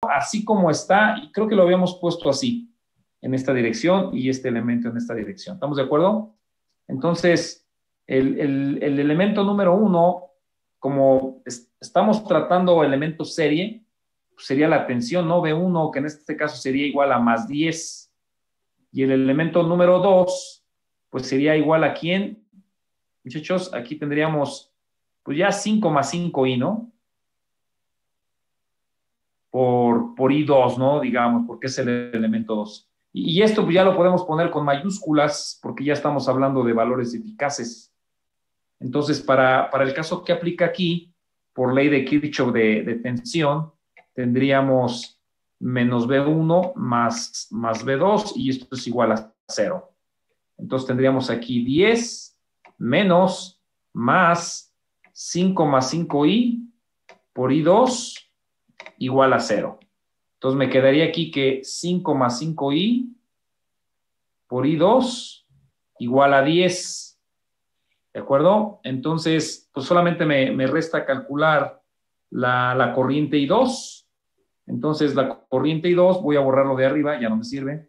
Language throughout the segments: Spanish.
así como está, y creo que lo habíamos puesto así, en esta dirección y este elemento en esta dirección. ¿Estamos de acuerdo? Entonces, el elemento número 1, como estamos tratando elemento serie, pues sería la tensión, ¿no? B1, que en este caso sería igual a más 10. Y el elemento número 2, pues sería igual a ¿quién? Muchachos, aquí tendríamos, pues ya 5 más 5i, ¿no? Por I2, ¿no? Digamos, porque es el elemento 2. Y esto pues ya lo podemos poner con mayúsculas, porque ya estamos hablando de valores eficaces. Entonces, para el caso que aplica aquí, por ley de Kirchhoff de tensión, tendríamos menos B1 más B2, y esto es igual a 0. Entonces tendríamos aquí 10 menos más 5 más 5i por I2 igual a 0. Entonces me quedaría aquí que 5 más 5i por I2 igual a 10. ¿De acuerdo? Entonces, pues solamente me resta calcular la corriente I2. Entonces, la corriente I2, voy a borrarlo de arriba, ya no me sirve.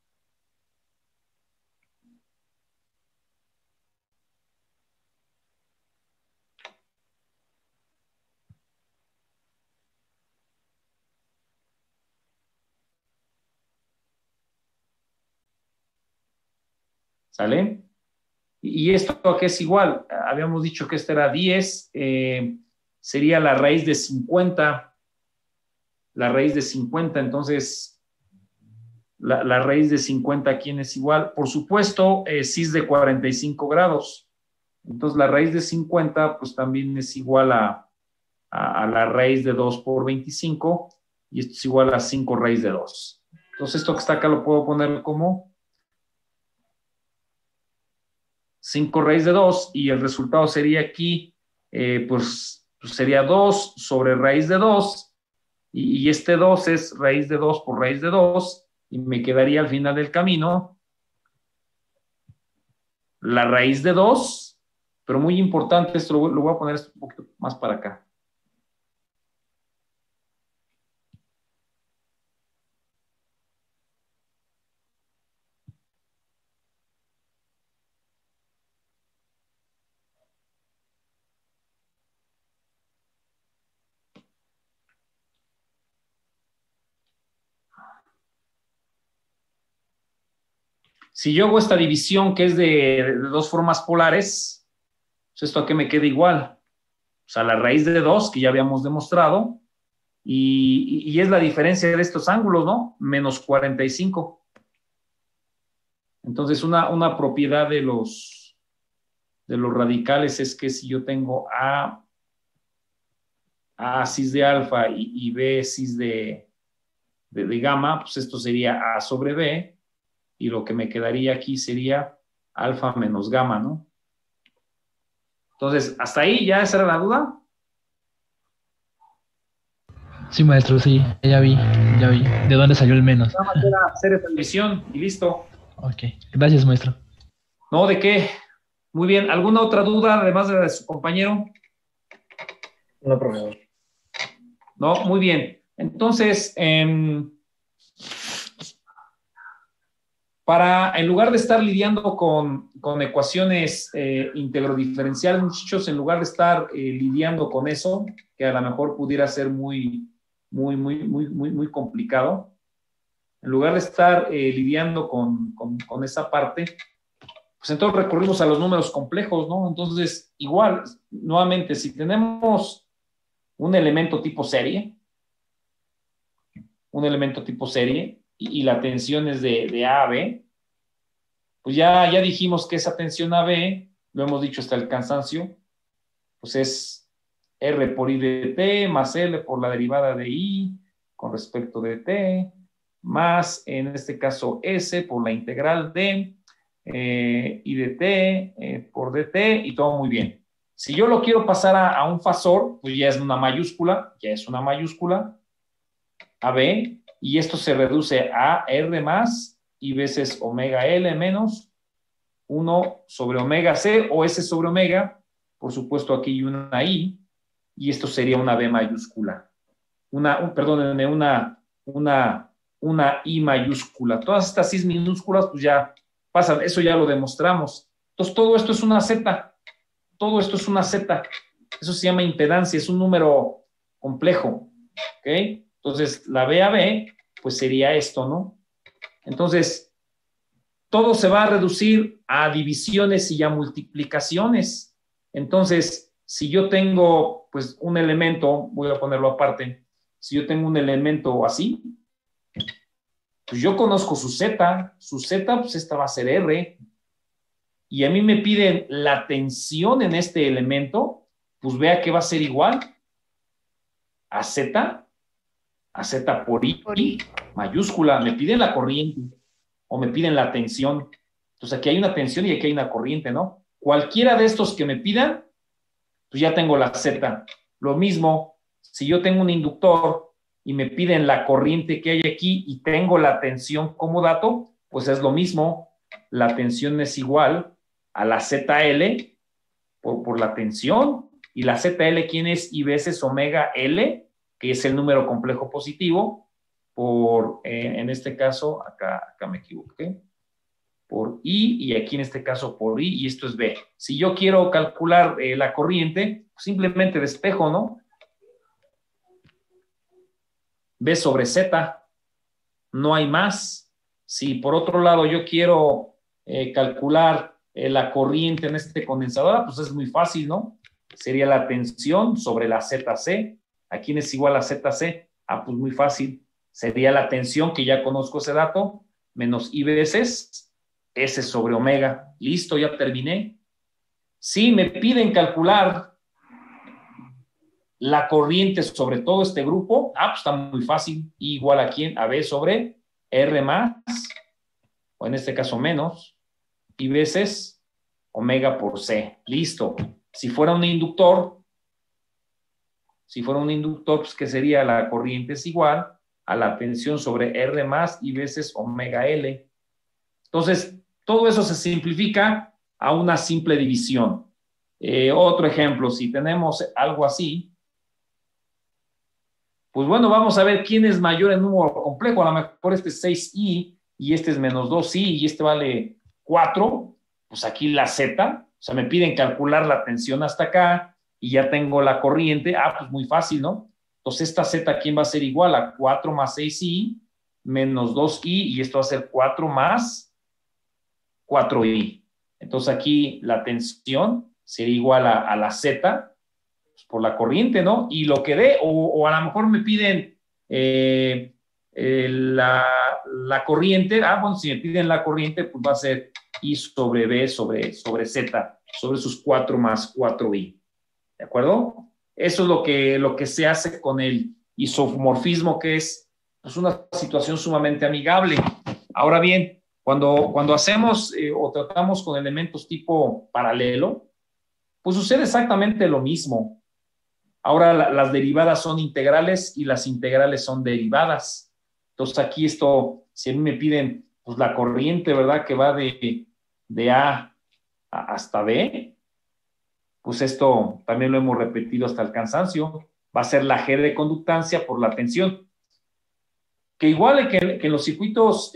¿Sale? Y esto que es igual, habíamos dicho que este era 10, sería la raíz de 50, entonces la raíz de 50, ¿quién es igual? Por supuesto, cis de 45 grados, entonces la raíz de 50 pues también es igual a la raíz de 2 por 25, y esto es igual a 5 raíz de 2. Entonces esto que está acá lo puedo poner como 5 raíz de 2, y el resultado sería aquí, pues sería 2 sobre raíz de 2, y este 2 es raíz de 2 por raíz de 2, y me quedaría al final del camino la raíz de 2, pero muy importante, esto lo voy a poner un poquito más para acá. Si yo hago esta división que es de dos formas polares, pues esto a qué me queda igual. O sea, la raíz de 2, que ya habíamos demostrado, y es la diferencia de estos ángulos, ¿no? Menos 45. Entonces, una propiedad de los radicales es que si yo tengo A cis de alfa y B cis de gamma, pues esto sería A sobre B, y lo que me quedaría aquí sería alfa menos gamma, ¿no? Entonces, hasta ahí, ¿ya esa era la duda? Sí, maestro, sí, ya vi, ya vi. ¿De dónde salió el menos? Nada más era hacer esta división y listo. Ok, gracias, maestro. No, ¿de qué? Muy bien. ¿Alguna otra duda, además de la de su compañero? No, profesor. No, muy bien. Entonces, en lugar de estar lidiando con ecuaciones integro-diferenciales, muchachos, en lugar de estar lidiando con eso, que a lo mejor pudiera ser muy complicado, en lugar de estar lidiando con esa parte, pues entonces recurrimos a los números complejos, ¿no? Entonces, igual, nuevamente, si tenemos un elemento tipo serie, y la tensión es de A a B, pues ya dijimos que esa tensión a B, lo hemos dicho hasta el cansancio, pues es R por I de T más L por la derivada de I con respecto de T, más en este caso S por la integral de I de T por dt, y todo muy bien. Si yo lo quiero pasar a un fasor, pues ya es una mayúscula, AB, y esto se reduce a R más y veces omega L menos 1 sobre omega C o S sobre omega, por supuesto aquí hay una I, y esto sería una B mayúscula. Perdónenme, una una I mayúscula. Todas estas I minúsculas, pues ya pasan, eso ya lo demostramos. Entonces, todo esto es una Z. Todo esto es una Z. Eso se llama impedancia, es un número complejo. ¿Ok? Entonces, la B a B, pues sería esto, ¿no? Entonces, todo se va a reducir a divisiones y a multiplicaciones. Entonces, si yo tengo, pues, un elemento, voy a ponerlo aparte, si yo tengo un elemento así, pues yo conozco su Z, pues esta va a ser R, y a mí me piden la tensión en este elemento, pues vea que va a ser igual a Z por I mayúscula, me piden la corriente o me piden la tensión. Entonces aquí hay una tensión y aquí hay una corriente, ¿no? Cualquiera de estos que me pidan, pues ya tengo la Z. Lo mismo, si yo tengo un inductor y me piden la corriente que hay aquí y tengo la tensión como dato, pues es lo mismo. La tensión es igual a la ZL por la tensión. Y la ZL, ¿quién es? I veces omega L, que es el número complejo positivo, por, en este caso, acá me equivoqué, por I, y aquí en este caso por I, y esto es B. Si yo quiero calcular la corriente, simplemente despejo, ¿no? B sobre Z, no hay más. Si por otro lado yo quiero calcular la corriente en este condensador, pues es muy fácil, ¿no? Sería la tensión sobre la ZC. ¿A quién es igual a ZC? Ah, pues muy fácil. Sería la tensión, que ya conozco ese dato, menos I veces S sobre omega. Listo, ya terminé. Si me piden calcular la corriente sobre todo este grupo, pues está muy fácil. I igual a quién? A B sobre R más, o en este caso menos, I veces omega por C. Listo. Si fuera un inductor, pues ¿qué sería? La corriente es igual a la tensión sobre R más I veces omega L. Entonces, todo eso se simplifica a una simple división. Otro ejemplo, si tenemos algo así, pues bueno, vamos a ver quién es mayor en número complejo. A lo mejor este es 6i y este es menos 2i y este vale 4. Pues aquí la Z, o sea, me piden calcular la tensión hasta acá y ya tengo la corriente. Pues muy fácil, ¿no? Entonces esta Z, ¿quién va a ser igual? A 4 más 6i menos 2i, y esto va a ser 4 más 4i. Entonces aquí la tensión sería igual a la Z, por la corriente, ¿no? Y lo que dé, o a lo mejor me piden la corriente. Bueno, si me piden la corriente, pues va a ser I sobre B sobre Z, sobre sus 4 más 4i. ¿De acuerdo? Eso es lo que se hace con el isomorfismo, que es pues, una situación sumamente amigable. Ahora bien, cuando hacemos o tratamos con elementos tipo paralelo, pues sucede exactamente lo mismo. Ahora las derivadas son integrales y las integrales son derivadas. Entonces aquí esto, si a mí me piden pues, la corriente, ¿verdad? Que va de A hasta B, pues esto también lo hemos repetido hasta el cansancio. Va a ser la G de conductancia por la tensión. Que igual que en los circuitos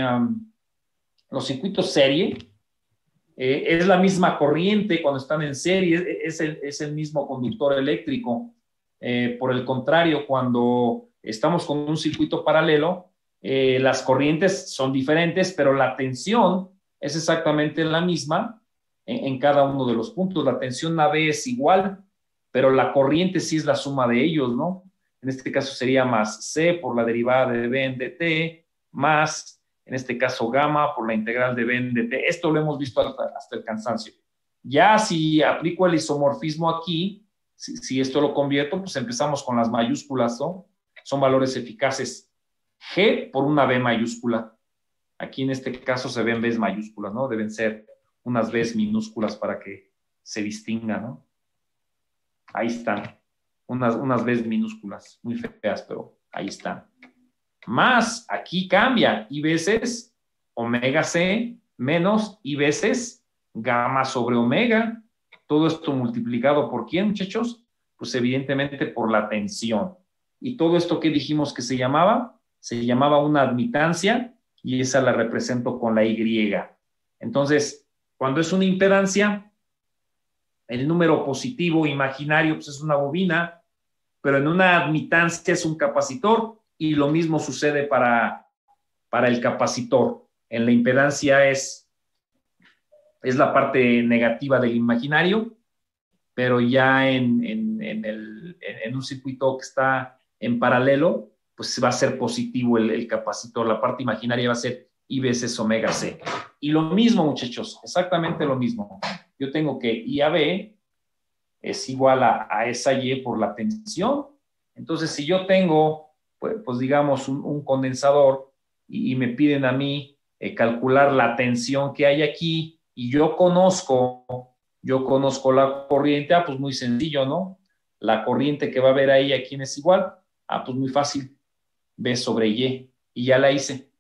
serie, es la misma corriente cuando están en serie, es el mismo conductor eléctrico. Por el contrario, cuando estamos con un circuito paralelo, las corrientes son diferentes, pero la tensión es exactamente la misma en cada uno de los puntos. La tensión AB es igual, pero la corriente sí es la suma de ellos, ¿no? En este caso sería más C por la derivada de B en dt, más, en este caso, gamma por la integral de B en dt. Esto lo hemos visto hasta el cansancio. Ya si aplico el isomorfismo aquí, si esto lo convierto, pues empezamos con las mayúsculas, ¿no? Son valores eficaces. G por una B mayúscula. Aquí en este caso se ven B's mayúsculas, ¿no? Deben ser unas B's minúsculas para que se distinga, ¿no? Ahí están. Unas B's minúsculas, muy feas, pero ahí están. Más, aquí cambia, I veces omega C menos I veces gamma sobre omega. Todo esto multiplicado por ¿quién, muchachos? Pues evidentemente por la tensión. ¿Y todo esto qué dijimos que se llamaba? se llamaba una admitancia y esa la represento con la Y. Entonces, cuando es una impedancia, el número positivo imaginario pues es una bobina, pero en una admitancia es un capacitor y lo mismo sucede para el capacitor. En la impedancia es la parte negativa del imaginario, pero ya en un circuito que está en paralelo, pues va a ser positivo el capacitor. La parte imaginaria va a ser I veces omega C. Y lo mismo, muchachos, exactamente lo mismo. Yo tengo que I a B es igual a esa Y por la tensión. Entonces, si yo tengo, pues digamos, un condensador y me piden a mí calcular la tensión que hay aquí y yo conozco la corriente, pues muy sencillo, ¿no? La corriente que va a haber ahí, ¿a quién es igual? Pues muy fácil, B sobre Y. Y ya la hice.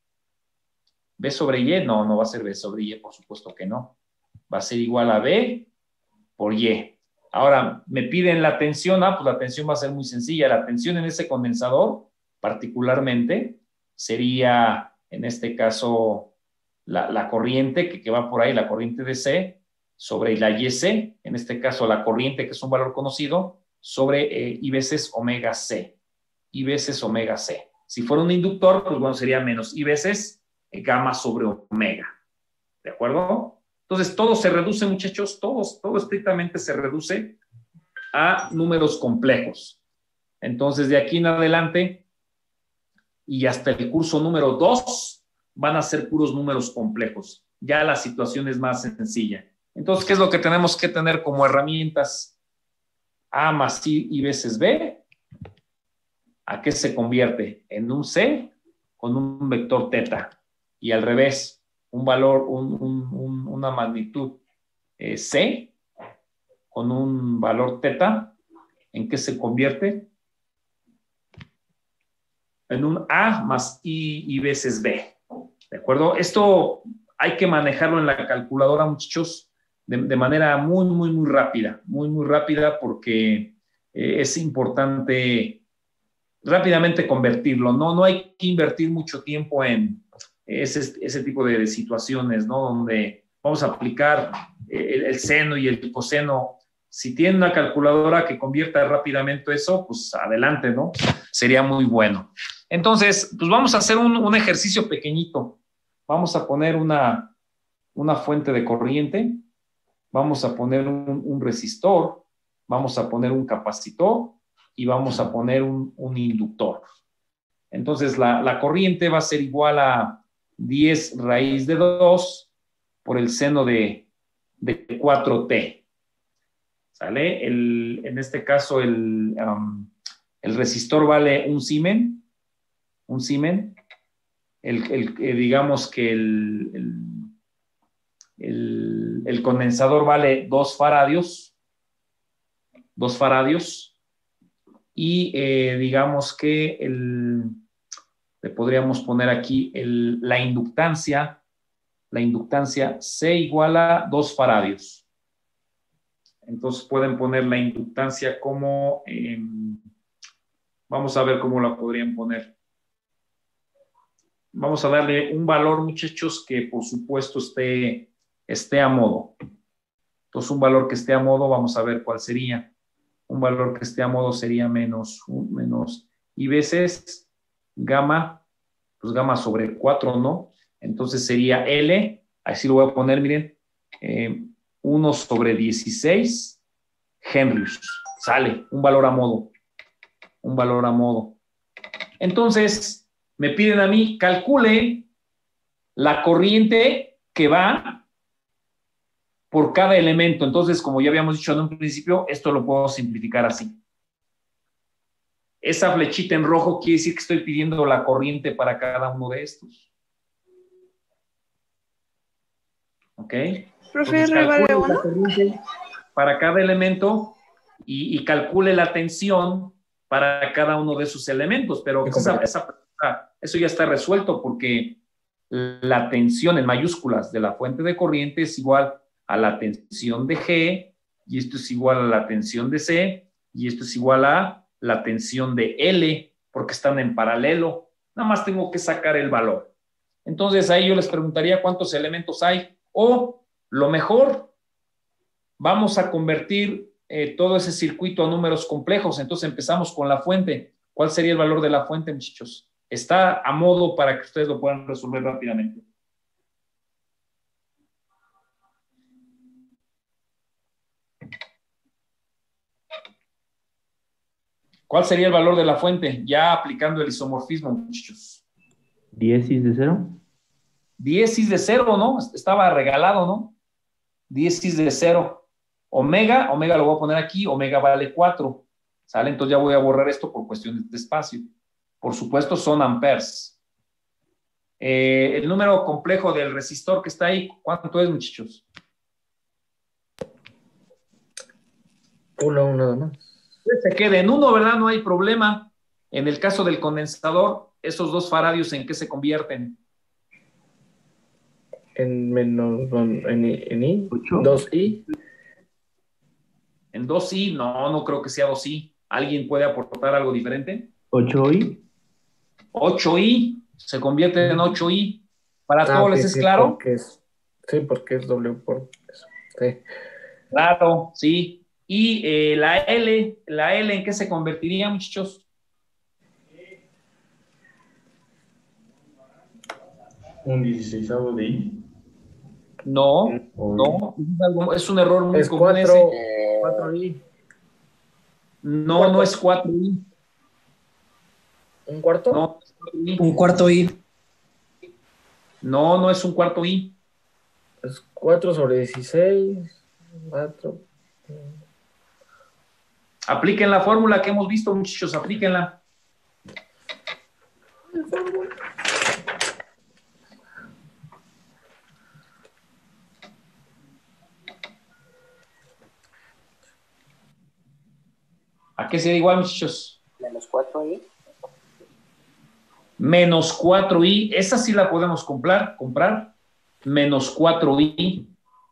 B sobre Y, no va a ser B sobre Y, por supuesto que no. Va a ser igual a B por Y. Ahora, me piden la tensión, pues la tensión va a ser muy sencilla. La tensión en ese condensador, particularmente, sería, en este caso, la corriente que va por ahí, la corriente de C, sobre la YC, en este caso la corriente, que es un valor conocido, sobre I veces omega C. I veces omega C. Si fuera un inductor, pues bueno, sería menos I veces gamma sobre omega. ¿De acuerdo? Entonces, todo se reduce, muchachos, todo estrictamente se reduce a números complejos. Entonces, de aquí en adelante y hasta el curso número 2 van a ser puros números complejos. Ya la situación es más sencilla. Entonces, ¿qué es lo que tenemos que tener como herramientas? A más I veces B. ¿A qué se convierte? En un C con un vector teta. Y al revés, un valor, una magnitud C con un valor teta, ¿en qué se convierte? En un A más I veces B. ¿De acuerdo? Esto hay que manejarlo en la calculadora, muchachos, de manera muy, muy, muy rápida. Muy, muy rápida porque es importante rápidamente convertirlo. No hay que invertir mucho tiempo en ese tipo de situaciones, ¿no? Donde vamos a aplicar el seno y el coseno. Si tiene una calculadora que convierta rápidamente eso, pues adelante, ¿no? Sería muy bueno. Entonces, pues vamos a hacer un ejercicio pequeñito. Vamos a poner una fuente de corriente, vamos a poner un resistor, vamos a poner un capacitor y vamos a poner un inductor. Entonces, la corriente va a ser igual a 10 raíz de 2 por el seno de 4t. ¿Sale? En este caso, el resistor vale un Siemens. Un Siemens. Digamos que el condensador vale 2 faradios. 2 faradios. Y digamos que le podríamos poner aquí la inductancia C igual a 2 faradios. Entonces pueden poner la inductancia como, vamos a ver cómo la podrían poner. Vamos a darle un valor, muchachos, que por supuesto esté a modo. Entonces un valor que esté a modo, vamos a ver cuál sería. Un valor que esté a modo sería menos I veces gamma, pues gamma sobre 4, ¿no? Entonces sería L, así lo voy a poner, miren, 1 sobre 16 Henrys. Sale, un valor a modo. Un valor a modo. Entonces, me piden a mí, calcule la corriente que va por cada elemento. Entonces, como ya habíamos dicho en un principio, esto lo puedo simplificar así. Esa flechita en rojo quiere decir que estoy pidiendo la corriente para cada uno de estos. ¿Ok? Profe, ¿R vale 1? Para cada elemento y calcule la tensión para cada uno de sus elementos, pero eso ya está resuelto porque la tensión en mayúsculas de la fuente de corriente es igual a la tensión de G, y esto es igual a la tensión de C, y esto es igual a la tensión de L, porque están en paralelo. nada más tengo que sacar el valor. Entonces ahí yo les preguntaría cuántos elementos hay, o lo mejor, vamos a convertir todo ese circuito a números complejos. Entonces empezamos con la fuente. ¿Cuál sería el valor de la fuente, muchachos? Está a modo para que ustedes lo puedan resolver rápidamente. ¿Cuál sería el valor de la fuente? Ya aplicando el isomorfismo, muchachos. 10 de 0. 10 de 0, ¿no? Estaba regalado, ¿no? 10 de 0. Omega lo voy a poner aquí, omega vale 4. ¿Sale? Entonces ya voy a borrar esto por cuestiones de espacio. Por supuesto, son amperes. El número complejo del resistor que está ahí, ¿cuánto es, muchachos? 1 nada más. Se quede en 1, ¿verdad? No hay problema. En el caso del condensador, esos 2 faradios, ¿en qué se convierten? En menos, en I, 8. 2I. En 2i, no creo que sea 2i. ¿Alguien puede aportar algo diferente? 8i. 8i, se convierte en 8i. ¿Para todos les es claro? Porque es W por eso. Sí. Claro, sí. Y la L, ¿en qué se convertiría, muchachos? Un 16avo de I. No, es un error muy común ese. 4I. No es 4i. ¿Un cuarto? No, es 4i. Un cuarto I. No es un cuarto i. Es 4 sobre 16. 4. Apliquen la fórmula que hemos visto, muchachos, aplíquenla. ¿A qué sería igual, muchachos? Menos 4i. Menos 4i, esa sí la podemos comprar. Menos 4i.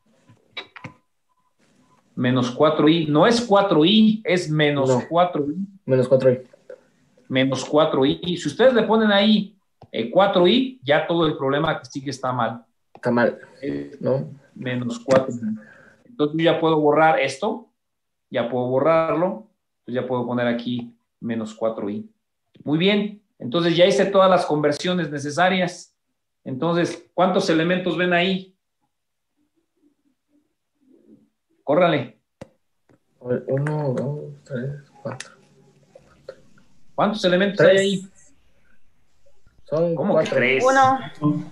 Menos 4i, no es 4i, es menos 4i. Menos 4i. Menos 4i. Si ustedes le ponen ahí 4i, ya todo el problema que sigue está mal. Está mal, ¿no? Menos 4i. Entonces yo ya puedo borrar esto, ya puedo borrarlo, entonces ya puedo poner aquí menos 4i. Muy bien, entonces ya hice todas las conversiones necesarias. Entonces, ¿cuántos elementos ven ahí? Córrale. 1, 2, 3, 4. ¿Cuántos elementos 3. hay ahí? Son ¿Cómo 4. que 3? 1.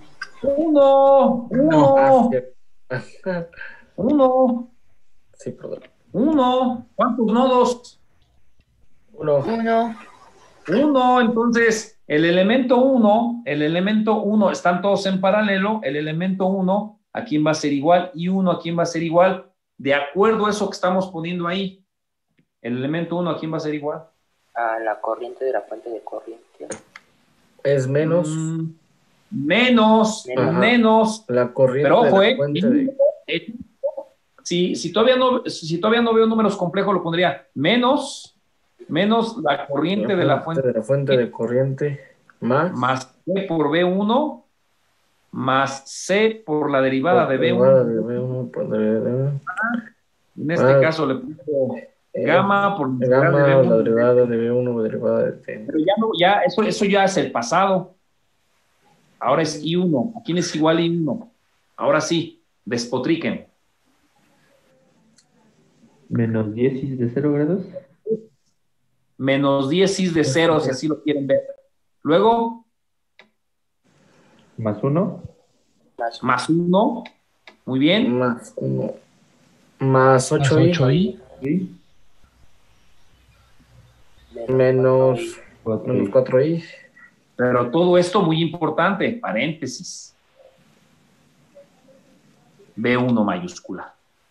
Uno. Sí, perdón. 1. ¿Cuántos nodos? 1. 1. Entonces, el elemento 1, están todos en paralelo, el elemento 1, ¿a quién va a ser igual? Y 1, ¿a quién va a ser igual? De acuerdo a eso que estamos poniendo ahí, el elemento 1, ¿a quién va a ser igual? A la corriente de la fuente de corriente. Es menos. Menos. La corriente. Pero ojo, de la fuente si todavía no veo números complejos, lo pondría menos la corriente de la fuente. De la fuente de corriente. Más C por B1 más C por la derivada de B1. En este caso le pongo gamma por la derivada de B1 derivada de T. Pero eso ya es el pasado. Ahora es I1. ¿A quién es igual I1? Ahora sí, despotriquen. Menos 10 de 0 grados. Menos 10 de 0, si así lo quieren ver. Luego. Más 1. Más 1. Muy bien. Más 1. Más 8i. ¿Sí? Menos 4i. Pero todo esto muy importante, paréntesis. B1 mayúscula.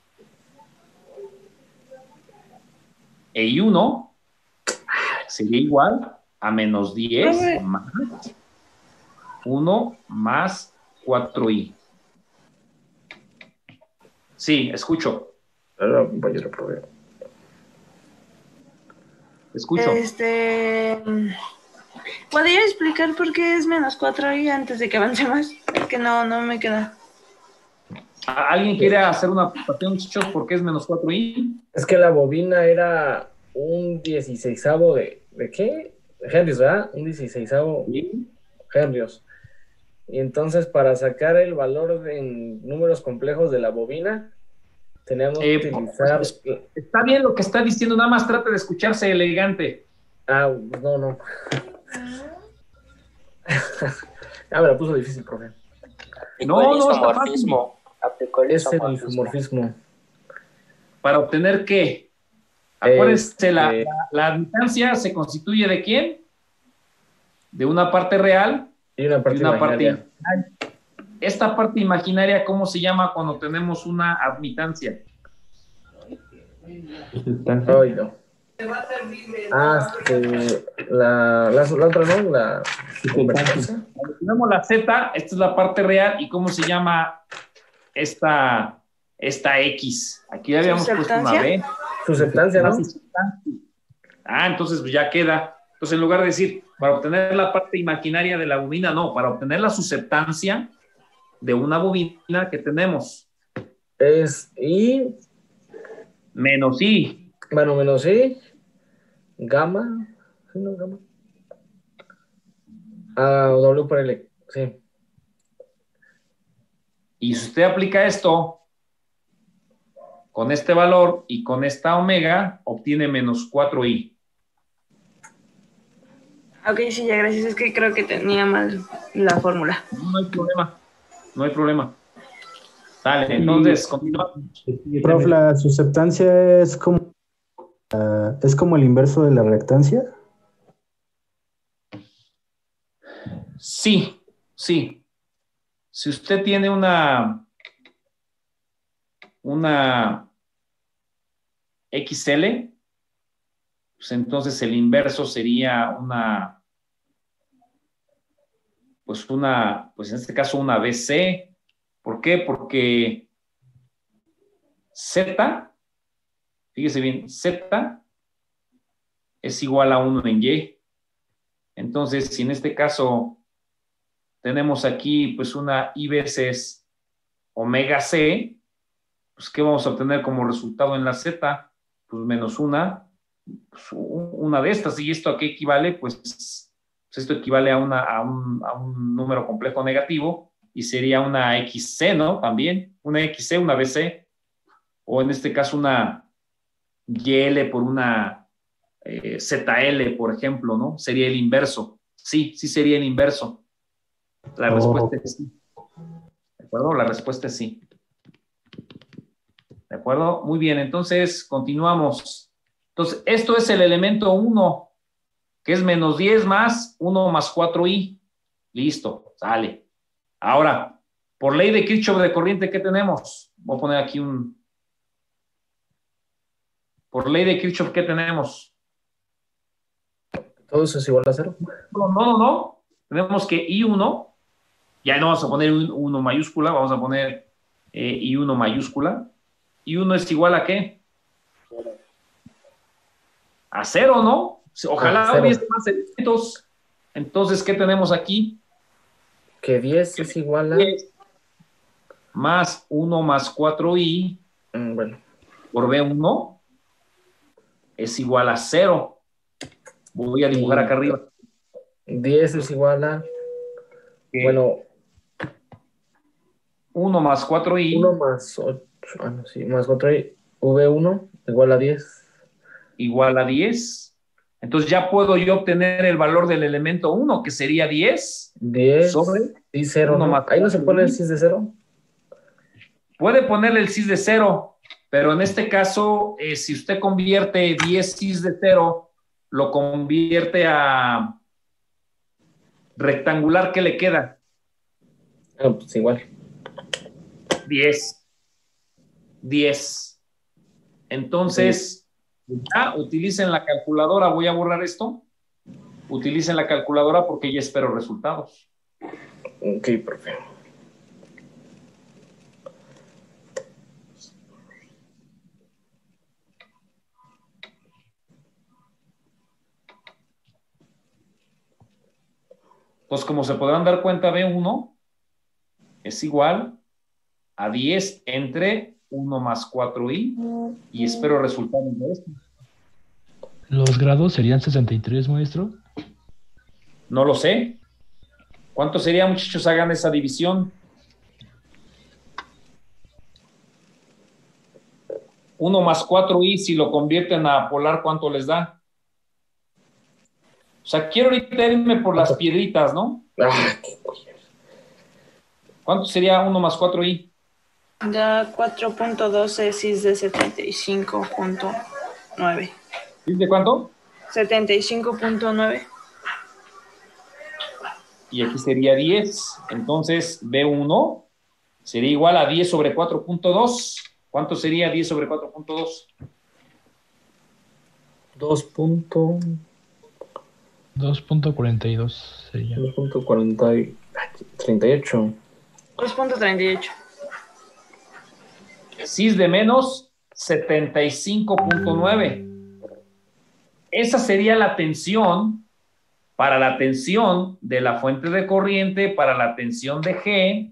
E I1 sería igual a menos 10 más 1 más 4i. Sí, escucho. Escucho. ¿Podría explicar por qué es menos 4i antes de que avancemos? Es que no me queda. ¿Alguien quiere hacer una aplicación, chicos, por qué es menos 4i? Es que la bobina era un 16avo ¿de qué? De Henry's, ¿verdad? Un 16avo Sí. Henry's. Y entonces para sacar el valor en números complejos de la bobina, teníamos que utilizar... Está bien lo que está diciendo, nada más trate de escucharse elegante. No. Me la puso difícil, profe. No, está fácil. Aplicó el Es el isomorfismo. isomorfismo. ¿Para obtener qué? Acuérdense, la admitancia se constituye ¿de quién? De una parte real y una parte imaginaria. Esta parte imaginaria, ¿cómo se llama cuando tenemos una admitancia? Ay, no. La otra, ¿no? La convergencia. Cuando tenemos la Z, esta es la parte real, ¿y cómo se llama esta X? Aquí ya habíamos puesto una B. Susceptancia, ¿no? Entonces pues ya queda. Entonces, en lugar de decir, para obtener la parte imaginaria de la bobina, no, para obtener la susceptancia de una bobina que tenemos. Es I. Menos I. Bueno, menos I. Gamma. ¿Sí, no? Gamma. W por L. Sí. Y si usted aplica esto con este valor y con esta omega, obtiene menos 4i. Ok, sí, ya gracias. Es que creo que tenía mal la fórmula. No hay problema. Dale, entonces, continúa. Prof, la susceptancia es como el inverso de la reactancia. Sí. Si usted tiene una XL, pues entonces el inverso sería pues en este caso una BC. ¿Por qué? Porque Z, fíjese bien, Z es igual a 1 en Y. Entonces, si en este caso tenemos aquí pues una I veces omega C, pues ¿qué vamos a obtener como resultado en la Z? Pues menos una de estas. ¿Y esto a qué equivale? Pues esto equivale a un número complejo negativo y sería una XC, ¿no? También, una XC, una BC, o en este caso una YL por una ZL, por ejemplo, ¿no? Sería el inverso. Sí sería el inverso. La respuesta es sí. ¿De acuerdo? La respuesta es sí. ¿De acuerdo? Muy bien, entonces continuamos. Entonces, esto es el elemento 1, que es menos 10 más 1 más 4i. Listo, sale. Ahora, por ley de Kirchhoff de corriente, ¿qué tenemos? Voy a poner aquí por ley de Kirchhoff, ¿qué tenemos? Todo eso es igual a 0. No. Tenemos que I1, ya no vamos a poner 1 mayúscula, vamos a poner I1 mayúscula. I1 es igual a ¿qué? A 0, ¿no? Ojalá hubiese más elementos. Entonces, ¿qué tenemos aquí? Que 10 es igual a... 10 más 1 más 4i bueno. Por B1 es igual a 0. Voy a dibujar acá arriba. 10 es igual a... Bueno... 1 más 4i. 1 más 8... más 4i. V1 igual a 10. Igual a 10. Entonces ya puedo yo obtener el valor del elemento 1, que sería 10. 10 sobre y 0. ¿No? Ahí no se pone el cis de 0. Puede ponerle el cis de 0, pero en este caso, si usted convierte 10 cis de 0, lo convierte a rectangular, ¿qué le queda? Pues igual. 10. Entonces, ya utilicen la calculadora. Voy a borrar esto. Utilicen la calculadora porque ya espero resultados. Ok, profe. Pues como se podrán dar cuenta, B1 es igual a 10 entre 1 más 4i, y espero resultados de esto. Los grados serían 63, maestro. No lo sé. ¿Cuánto sería, muchachos? Hagan esa división. 1 más 4i, si lo convierten a polar, ¿cuánto les da? O sea, quiero ahorita irme por las piedritas, ¿no? ¿Cuánto sería 1 más 4i? Da 4.12 cis de 75.9. ¿Cis de cuánto? 75.9. Y aquí sería 10. Entonces, B1 sería igual a 10 sobre 4.2. ¿Cuánto sería 10 sobre 4.2? 2.42 sería. 38. 2.38. Cis de menos 75.9. Esa sería la tensión para la tensión de la fuente de corriente, para la tensión de G,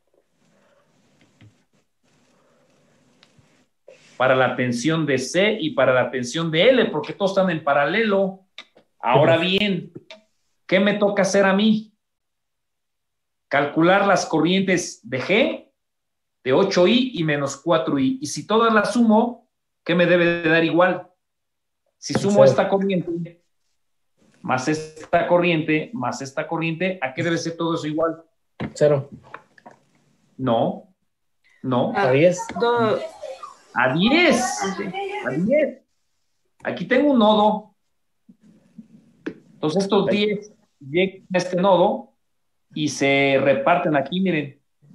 para la tensión de C y para la tensión de L, porque todos están en paralelo. Ahora bien, ¿qué me toca hacer a mí? Calcular las corrientes de G, de 8i y menos 4i. Y si todas las sumo, ¿qué me debe de dar igual? Si sumo esta corriente, más esta corriente, más esta corriente, ¿a qué debe ser todo eso igual? 0. No. A 10. A 10. A 10. Aquí tengo un nodo. Entonces estos 10 llegan a este nodo y se reparten aquí, miren.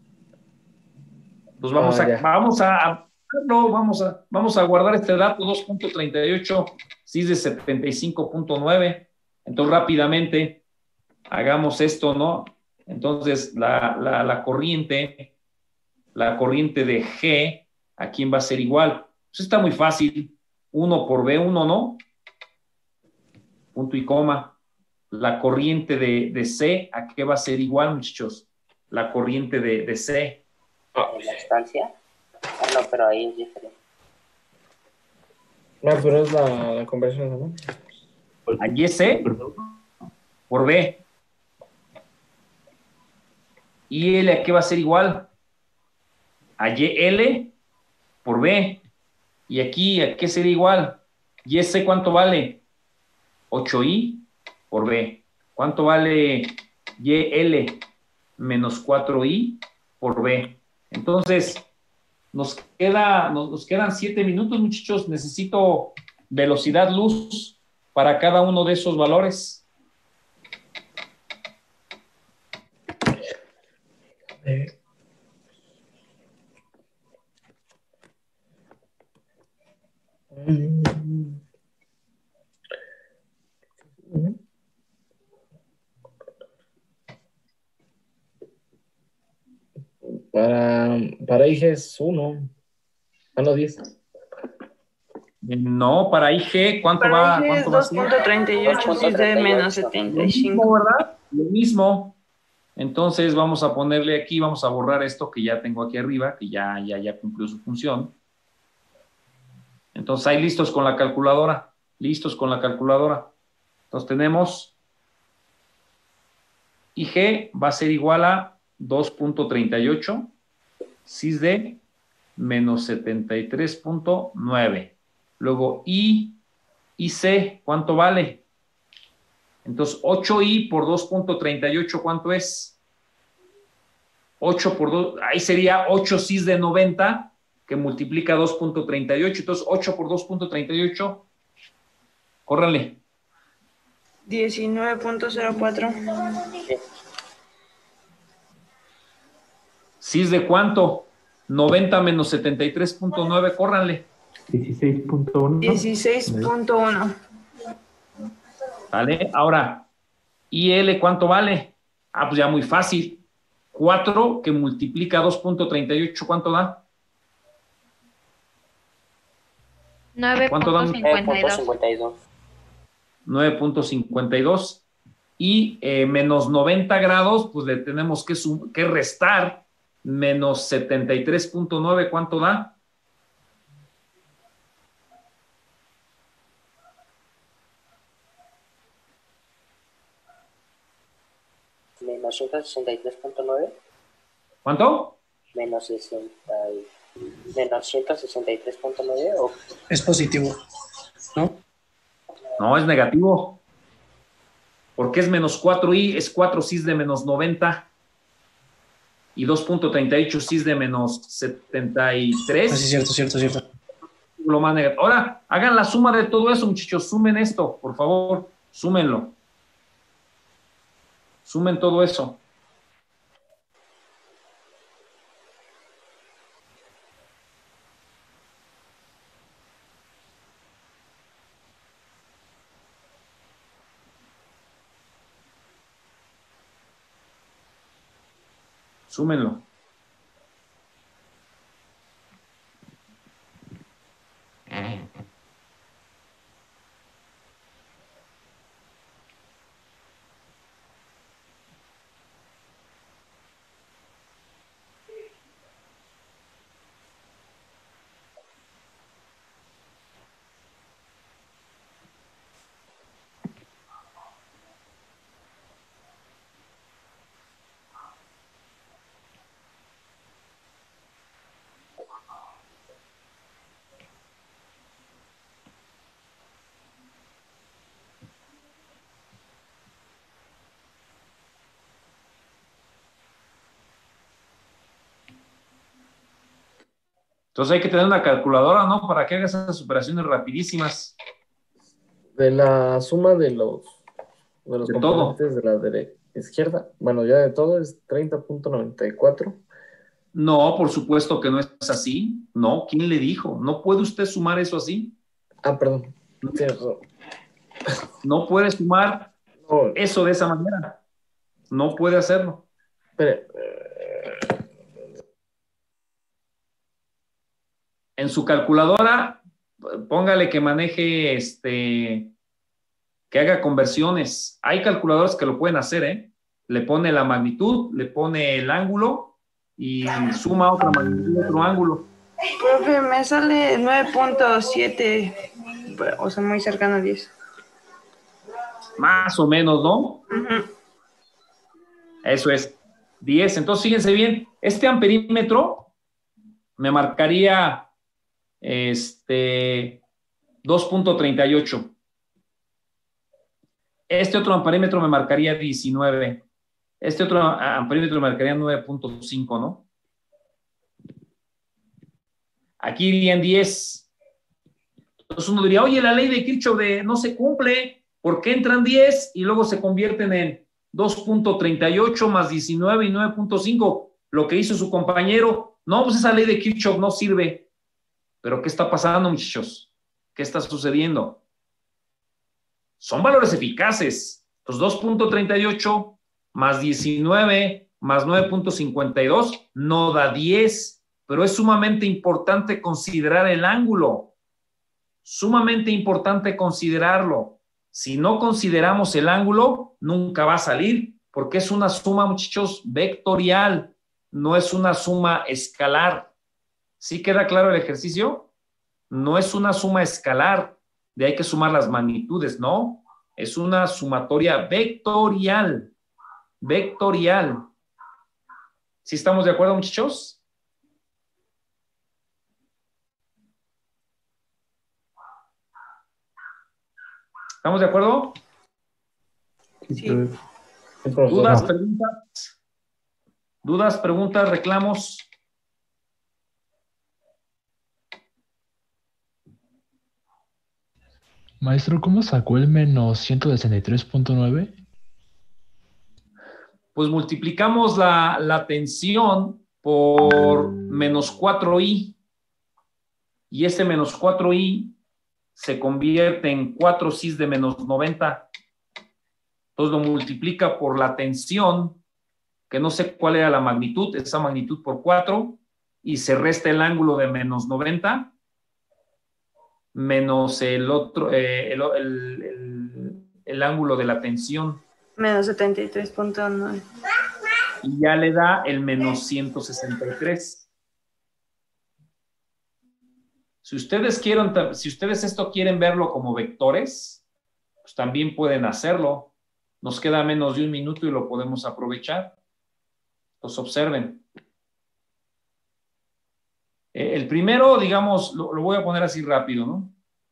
Pues vamos a guardar este dato, 2.38, cis de 75.9. Entonces rápidamente hagamos esto, ¿no? Entonces la corriente de G, ¿a quién va a ser igual? Pues está muy fácil, 1 por B1, ¿no? Punto y coma. La corriente de C, ¿a qué va a ser igual, muchachos? La corriente de C. ¿La estancia? No, pero ahí es diferente. No, pero es la conversión, ¿no? Allí es C por B. ¿Y L a qué va a ser igual? Allí L por B. ¿Y aquí a qué sería igual? ¿Y ese cuánto vale? 8i por B. ¿Cuánto vale YL menos 4i por B? Entonces, nos quedan 7 minutos, muchachos. Necesito velocidad luz para cada uno de esos valores. Para IG es 1. No, 10. No, para IG, ¿cuánto Para va? IG es ¿Cuánto va a ser? 2.38 cis de menos Lo 75. mismo, ¿verdad? Lo mismo. Entonces vamos a ponerle aquí, vamos a borrar esto que ya tengo aquí arriba, que ya cumplió su función. Entonces ahí listos con la calculadora. Listos con la calculadora. Entonces tenemos IG va a ser igual a 2.38 cis de menos 73.9. Luego I y C, ¿cuánto vale? Entonces 8i por 2.38, ¿cuánto es? 8 por 2, ahí sería 8 cis de 90, que multiplica 2.38. Entonces 8 por 2.38, córranle. 19.04. ¿Cis de cuánto? 90 menos 73.9, córranle. 16.1. 16.1. ¿Vale? Ahora, ¿IL cuánto vale? Ah, pues ya muy fácil. 4 que multiplica 2.38, ¿cuánto da? 9.52. 9.52. 9.52. y menos 90 grados, pues le tenemos que restar menos 73.9, ¿cuánto da? Menos 163.9. ¿Cuánto? Menos 163.9 o Es positivo, ¿no? No, es negativo. Porque es menos 4i, es 4 cis de menos 90 y 2.38 cis de menos 73. Sí, cierto. Lo más negativo. Ahora, hagan la suma de todo eso, muchachos. Sumen esto, por favor. Súmenlo. Sumen todo eso. Súmenlo. Entonces hay que tener una calculadora, ¿no? Para que hagas esas operaciones rapidísimas. De la suma de los De componentes de la izquierda, bueno, ya de todo es 30.94. No, por supuesto que no es así. No, ¿quién le dijo? ¿No puede usted sumar eso así? Ah, perdón. Cierto. No puede sumar eso de esa manera. No puede hacerlo. Espere. En su calculadora, póngale que maneje, que haga conversiones. Hay calculadoras que lo pueden hacer, ¿eh? Le pone la magnitud, le pone el ángulo y suma otra magnitud, otro ángulo. Profe, me sale 9.7, o sea, muy cercano a 10. Más o menos, ¿no? Uh-huh. Eso es 10. Entonces, fíjense bien, este amperímetro me marcaría 2.38. Este otro amperímetro me marcaría 19. Este otro amperímetro me marcaría 9.5, ¿no? Aquí irían 10. Entonces uno diría, oye, la ley de Kirchhoff no se cumple. ¿Por qué entran 10 y luego se convierten en 2.38 más 19 y 9.5? Lo que hizo su compañero. No, pues esa ley de Kirchhoff no sirve. ¿Pero qué está pasando, muchachos? ¿Qué está sucediendo? Son valores eficaces. Los 2.38 más 19 más 9.52 no da 10, pero es sumamente importante considerar el ángulo. Sumamente importante considerarlo. Si no consideramos el ángulo, nunca va a salir, porque es una suma, muchachos, vectorial, no es una suma escalar. ¿Sí queda claro el ejercicio? No es una suma escalar, de hay que sumar las magnitudes, no. Es una sumatoria vectorial. Vectorial. ¿Sí estamos de acuerdo, muchachos? ¿Estamos de acuerdo? Sí. ¿Dudas, preguntas? ¿Dudas, preguntas, reclamos? Maestro, ¿cómo sacó el menos 163.9? Pues multiplicamos la tensión por menos 4i y ese menos 4i se convierte en 4 cis de menos 90. Entonces lo multiplica por la tensión, que no sé cuál era la magnitud, esa magnitud por 4, y se resta el ángulo de menos 90 menos el otro, el ángulo de la tensión. Menos 73.9. Y ya le da el menos 163. Si ustedes esto quieren verlo como vectores, pues también pueden hacerlo. Nos queda menos de un minuto y lo podemos aprovechar. Los observen. El primero, digamos, lo voy a poner así rápido, ¿no?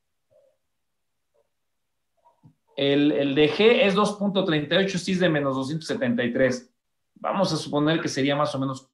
El de G es 2.38, sí es de menos 273. Vamos a suponer que sería más o menos.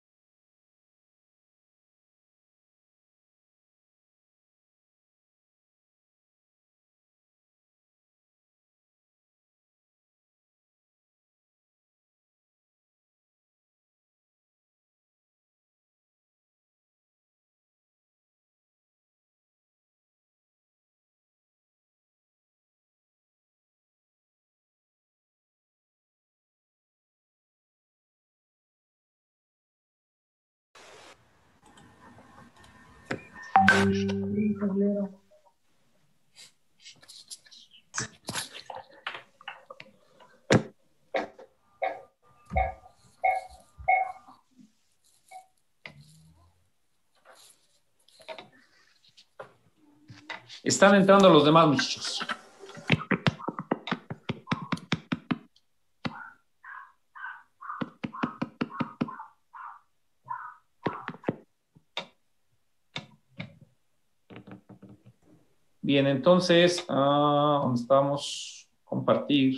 Están entrando los demás, muchachos. Bien, entonces, ¿dónde estamos? Compartir.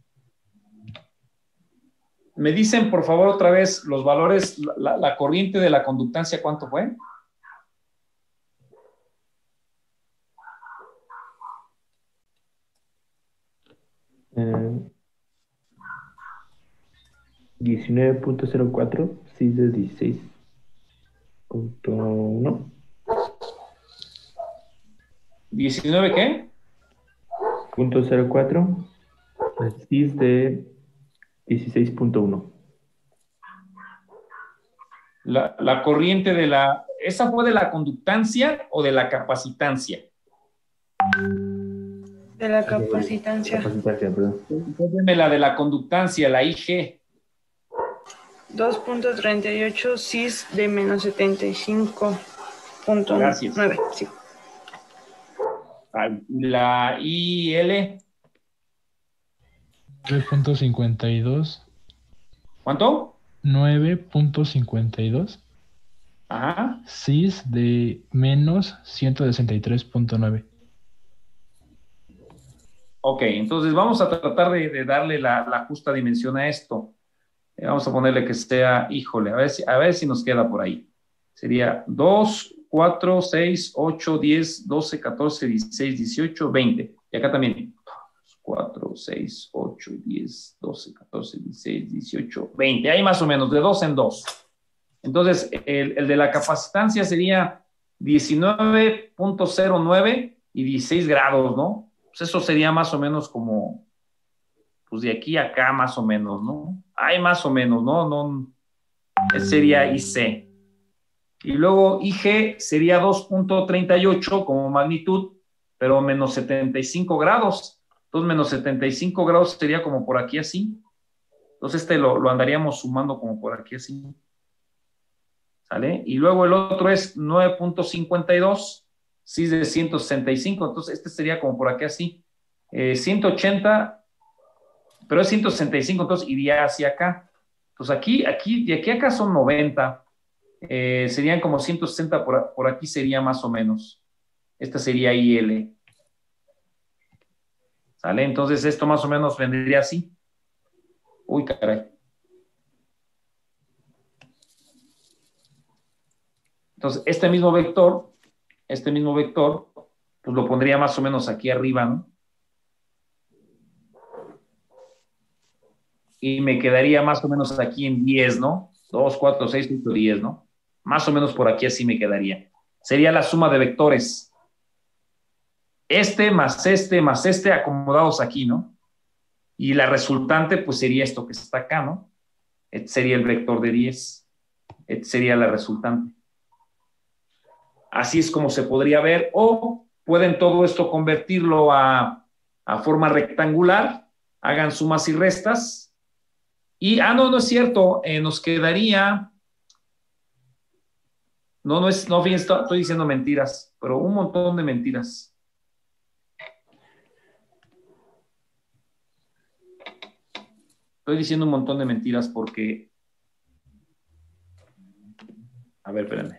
Me dicen, por favor, otra vez los valores, la corriente de la conductancia, ¿cuánto fue? Eh, 19.04, 6 de 16.1. ¿19 qué? .04, 6 de 16.1. La corriente de la... ¿Esa fue de la conductancia o de la capacitancia? De la capacitancia. Capacitancia, perdón. Deme la de la conductancia, la IG. 2.38 cis de menos 75.9. Gracias. Sí. La IL. 9.52. ¿Cuánto? 9.52. Ajá. Cis de menos 163.9. Ok, entonces vamos a tratar de darle la justa dimensión a esto. Vamos a ponerle que sea, híjole, a ver si nos queda por ahí. Sería 2, 4, 6, 8, 10, 12, 14, 16, 18, 20. Y acá también. 4, 6, 8, 10, 12, 14, 16, 18, 20. Ahí más o menos, de 2 en 2. Entonces, el de la capacitancia sería 19.09 y 16 grados, ¿no? Pues eso sería más o menos como, pues de aquí a acá más o menos, ¿no? Hay más o menos, ¿no? Ese sería IC. Y luego IG sería 2.38 como magnitud, pero menos 75 grados. Entonces, menos 75 grados sería como por aquí así. Entonces, lo andaríamos sumando como por aquí así. ¿Sale? Y luego el otro es 9.52, sí es de 165. Entonces, este sería como por aquí así. 180, pero es 165, entonces iría hacia acá. Entonces, de aquí a acá son 90. Serían como 160 por aquí sería más o menos. Esta sería IL. ¿Sale? Entonces esto más o menos vendría así. Uy, caray. Entonces este mismo vector, pues lo pondría más o menos aquí arriba, ¿no? Y me quedaría más o menos aquí en 10, ¿no? 2, 4, 6, 8, 10, ¿no? Más o menos por aquí así me quedaría. Sería la suma de vectores. Este más este acomodados aquí, ¿no? Y la resultante, pues sería esto que está acá, ¿no? Este sería el vector de 10. Este sería la resultante. Así es como se podría ver. O pueden todo esto convertirlo a forma rectangular, hagan sumas y restas. Y, no es cierto, nos quedaría, fíjense, estoy diciendo mentiras, pero un montón de mentiras. Estoy diciendo un montón de mentiras porque, a ver, espérenme.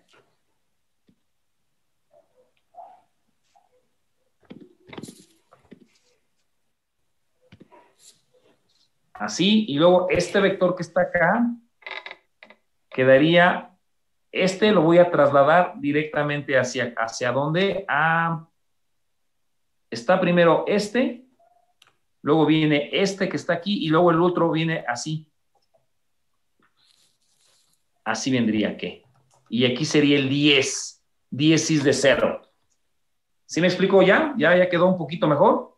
Así, y luego este vector que está acá, quedaría, lo voy a trasladar directamente hacia dónde, está primero luego viene que está aquí, y luego el otro viene así. Así vendría que. Y aquí sería el 10. 10 is de 0. ¿Sí me explico ya? ¿Ya quedó un poquito mejor?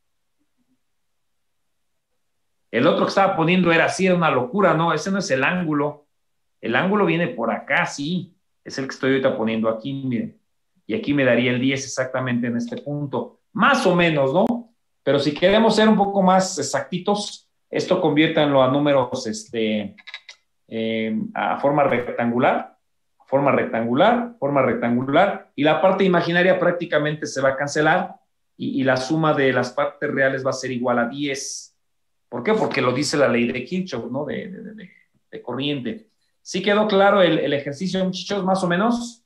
El otro que estaba poniendo era una locura, no, ese no es el ángulo. El ángulo viene por acá, sí. Es el que estoy ahorita poniendo aquí, miren. Y aquí me daría el 10 exactamente en este punto. Más o menos, ¿no? Pero si queremos ser un poco más exactitos, esto conviértanlo a números, a forma rectangular, y la parte imaginaria prácticamente se va a cancelar, y la suma de las partes reales va a ser igual a 10. ¿Por qué? Porque lo dice la ley de Kirchhoff, ¿no? De corriente. ¿Sí quedó claro el ejercicio, muchachos, más o menos?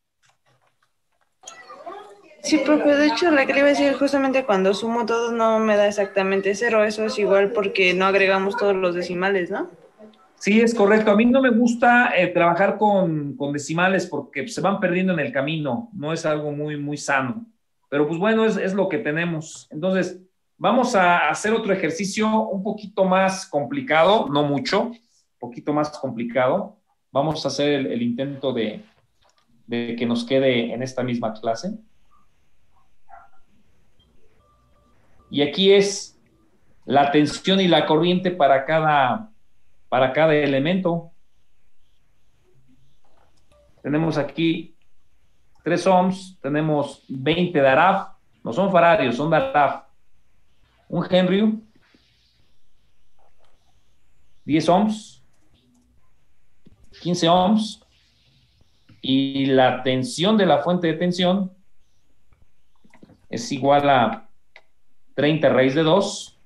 Sí, profe, de hecho, le quería decir, justamente cuando sumo todo no me da exactamente 0, eso es igual porque no agregamos todos los decimales, ¿no? Sí, es correcto. A mí no me gusta trabajar con decimales porque se van perdiendo en el camino, no es algo muy, muy sano. Pero pues bueno, es lo que tenemos. Entonces, vamos a hacer otro ejercicio un poquito más complicado, no mucho, un poquito más complicado. Vamos a hacer el intento de que nos quede en esta misma clase. Y aquí es la tensión y la corriente para cada elemento. Tenemos aquí 3 ohms, tenemos 20 daraf, no son faradios, son daraf. Un Henry, 10 ohms, 15 ohms, y la tensión de la fuente de tensión es igual a 30 raíz de 2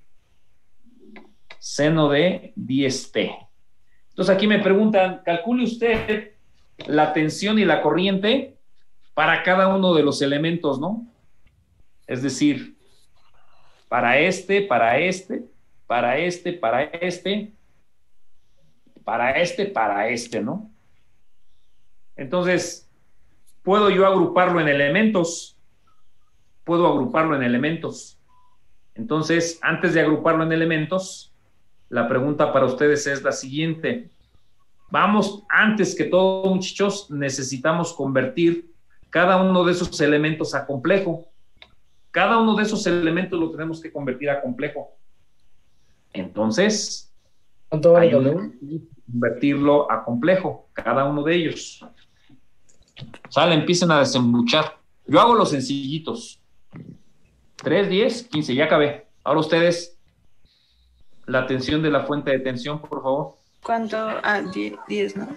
seno de 10t. Entonces aquí me preguntan, calcule usted la tensión y la corriente para cada uno de los elementos, ¿no? Es decir, para este, ¿no? Entonces, puedo yo agruparlo en elementos. Entonces, antes de agruparlo en elementos, la pregunta para ustedes es la siguiente. Antes que todo, muchachos, necesitamos convertir cada uno de esos elementos a complejo. Cada uno de esos elementos lo tenemos que convertir a complejo. Entonces, ¿cuánto vale W? Convertirlo a complejo, cada uno de ellos. Sale, empiecen a desembuchar. Yo hago los sencillitos. 3, 10, 15, ya acabé. Ahora ustedes, la tensión de la fuente de tensión, por favor. ¿Cuánto? 10, ¿no?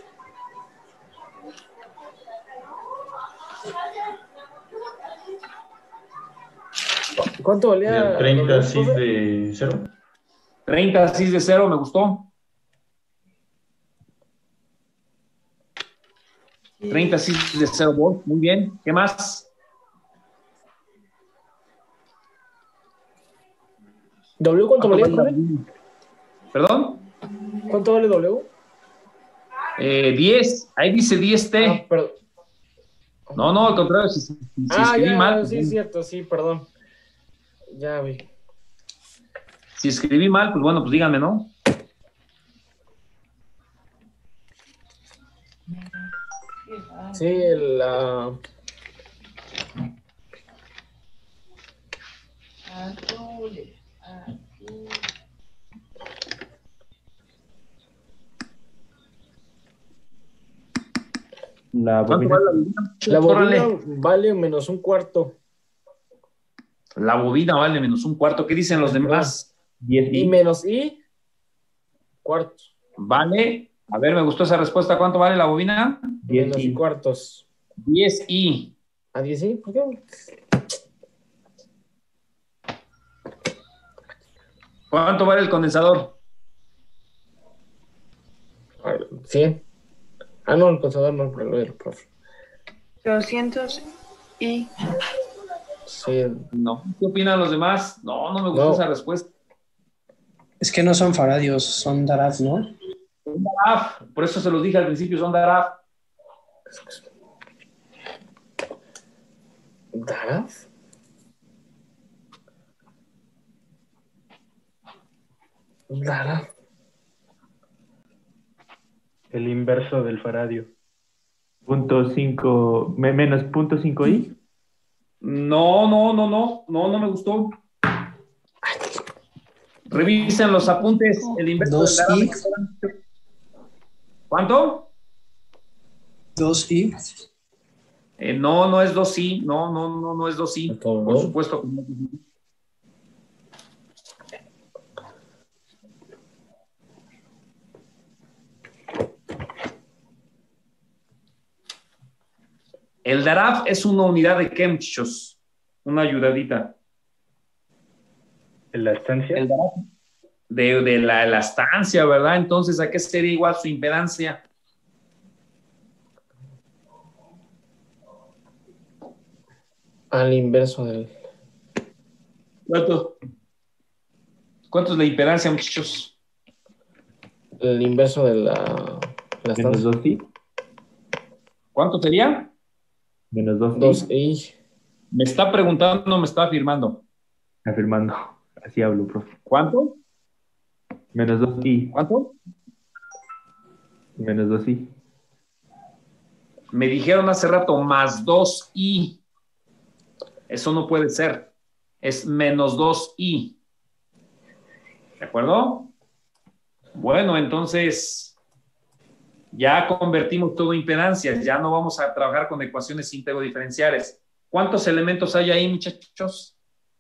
¿Cuánto valía? 30 cis de 0. 30 cis de 0, me gustó. 30 cis de 0 volt, muy bien. ¿Qué más? ¿W cuánto valía? ¿Perdón? ¿Cuánto vale W? 10, ahí dice 10T. Perdón. No, al contrario, si escribí mal. Sí, es cierto, sí, perdón. Ya vi. Si escribí mal, pues bueno, pues díganme, ¿no? Sí, La bobina. La bobina vale menos un cuarto. La bobina vale menos un cuarto. ¿Qué dicen los demás? 10 y y menos i cuartos. Vale. A ver, me gustó esa respuesta. ¿Cuánto vale la bobina? 10 Menos i y cuartos. 10i. ¿A 10 i? ¿Por qué? ¿Cuánto vale el condensador? 100. Ah, no, el condensador no, el profe. 200 y Sí. No. ¿Qué opinan los demás? No, no me gustó No. esa respuesta. Es que no son faradios, son daraf, ¿no? Son Daraf. Por eso se los dije al principio, son Daraf. ¿Daraf? Daraf. El inverso del faradio. .5 menos .5 i. No me gustó. Revisen los apuntes. El inverso del 2i. Daraf. ¿Cuánto? 2i. No es 2i. No es 2i. Por supuesto que no. El Daraf es una unidad de qué, muchachos. Una ayudadita. ¿En la estancia? El Daraf de la estancia, ¿verdad? Entonces, ¿a qué sería igual su impedancia? Al inverso del. ¿Cuánto es la impedancia, muchachos? El inverso de la Menos estancia. 2 i. ¿Cuánto sería? Menos 2 i. 2i. ¿Me está preguntando o me está afirmando? Afirmando. Así hablo, profe. ¿Cuánto? Menos 2 i. ¿Cuánto? Menos 2 i. Me dijeron hace rato más 2i. Eso no puede ser. Es menos 2i. ¿De acuerdo? Bueno, entonces ya convertimos todo en impedancias. Ya no vamos a trabajar con ecuaciones íntegro-diferenciales. ¿Cuántos elementos hay ahí, muchachos?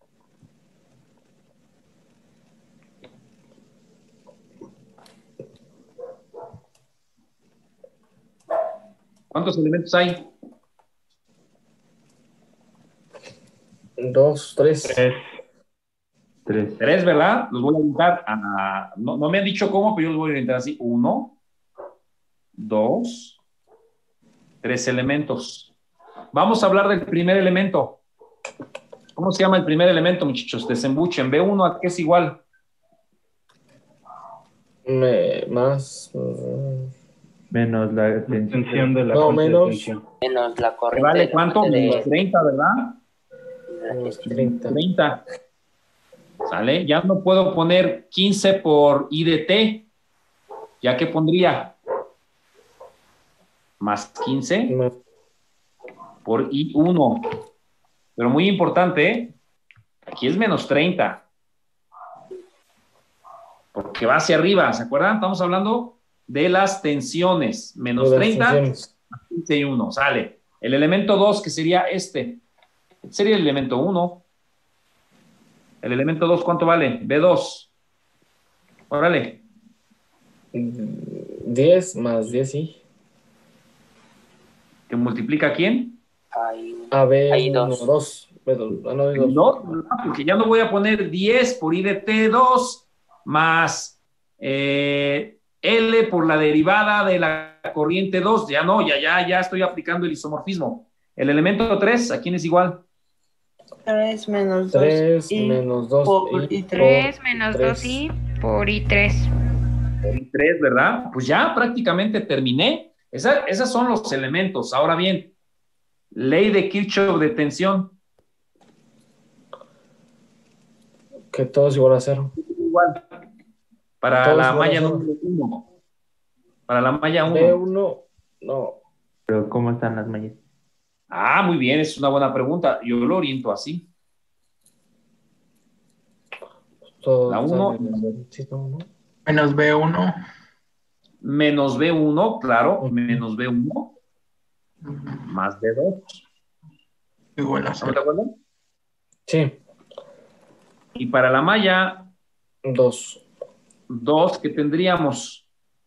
¿Cuántos elementos hay? 2, 3. 3. 3, ¿verdad? Los voy a orientar a... No me han dicho cómo, pero yo los voy a orientar así. 1, 2, 3 elementos. Vamos a hablar del primer elemento. ¿Cómo se llama el primer elemento, muchachos? Desembuchen. B1, ¿a qué es igual? Más. Menos la Tensión de la No, fuente de menos. tensión. Menos la ¿Que corriente. vale cuánto? de- Menos 30, ¿verdad? Menos 30. 30. ¿Sale? Ya no puedo poner 15 por I de T. ¿Ya qué pondría? Más 15 Más. por I1. Pero muy importante, ¿eh? Aquí es menos 30. Porque va hacia arriba, ¿se acuerdan? Estamos hablando de las tensiones. Menos De las 30, tensiones. más 15 y 1. Sale. El elemento 2, que sería este. Sería el elemento 1. El elemento 2, ¿cuánto vale? B2. Órale. 10 más 10i. ¿Que multiplica quién? Hay AB Hay 1, dos. 2. No, hay 2. No, porque ya no voy a poner 10 por I de T2 más L por la derivada de la corriente 2. Ya no, ya estoy aplicando el isomorfismo. El elemento 3, ¿a quién es igual? 3 menos 3 2 y menos 2 por i. I3. 3 menos 3. 2i por i3. Por I3, ¿verdad? Pues ya prácticamente terminé. Esas son los elementos. Ahora bien, ley de Kirchhoff de tensión. Que todo es igual a 0. Igual. Para Todos la igual a malla cero. número 1. Para la malla 1. B1, no. Pero ¿cómo están las mallas? Ah, muy bien, es una buena pregunta. Yo lo oriento así. Todo La 1 sí, no. Menos B1. menos B1, claro, menos B1 más B2. Igual a ¿Estamos 0. de acuerdo? Sí. Y para la malla 2. 2 que tendríamos.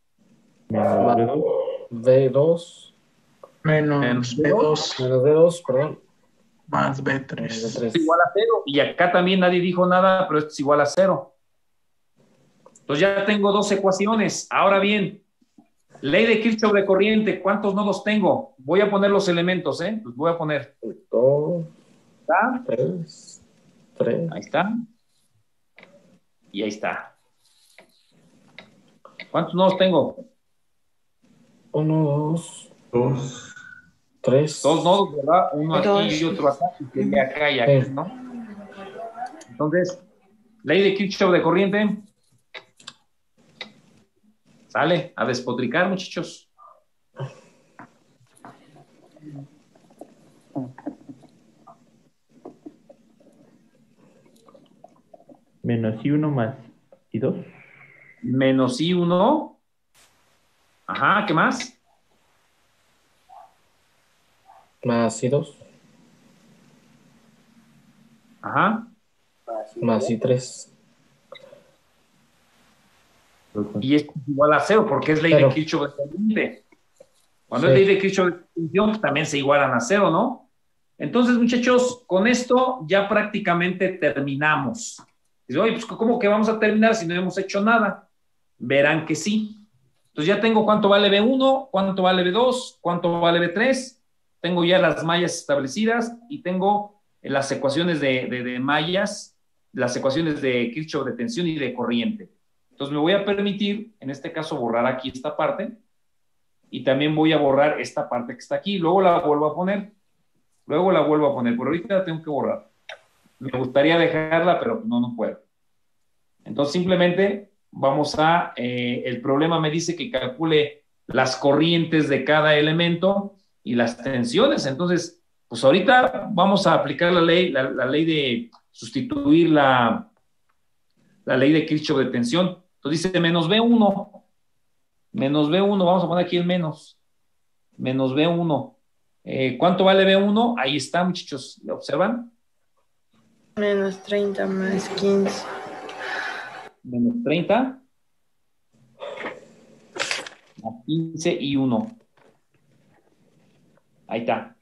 B2. Menos B2. Menos B2, perdón. Más B3. Es igual a 0. Y acá también nadie dijo nada, pero esto es igual a 0. Entonces ya tengo 2 ecuaciones. Ahora bien, ley de Kirchhoff de corriente, ¿cuántos nodos tengo? Voy a poner los elementos, Los voy a poner. 2. ¿Está? 3. Ahí está. Y ahí está. ¿Cuántos nodos tengo? 1, 2, 3. 2 nodos, ¿verdad? Uno aquí 2. y otro acá, y acá y aquí, ¿no? Entonces, ley de Kirchhoff de corriente. Sale a despotricar, muchachos. Menos I1 más I2. Menos I1. Ajá, ¿qué más? Más I2. Ajá. Más I3. Y es igual a 0 porque es ley de Kirchhoff de corriente. Cuando es ley de Kirchhoff de tensión, pues también se igualan a 0, ¿no? Entonces, muchachos, con esto ya prácticamente terminamos. Dice, oye, pues ¿cómo que vamos a terminar si no hemos hecho nada? Verán que sí. Entonces ya tengo cuánto vale B1, cuánto vale B2, cuánto vale B3. Tengo ya las mallas establecidas y tengo las ecuaciones de mallas, las ecuaciones de Kirchhoff de tensión y de corriente. Entonces me voy a permitir, en este caso, borrar aquí esta parte y también voy a borrar esta parte que está aquí. Luego la vuelvo a poner. Por ahorita la tengo que borrar. Me gustaría dejarla, pero no puedo. Entonces simplemente vamos a, el problema me dice que calcule las corrientes de cada elemento y las tensiones. Entonces, pues ahorita vamos a aplicar la ley de sustituir la ley de Kirchhoff de tensión. Entonces dice menos B1. Menos B1, vamos a poner aquí el menos. Menos B1. ¿Cuánto vale B1? Ahí está, muchachos. ¿Lo observan? Menos 30 más 15. Menos 30. Más 15 y 1. Ahí está.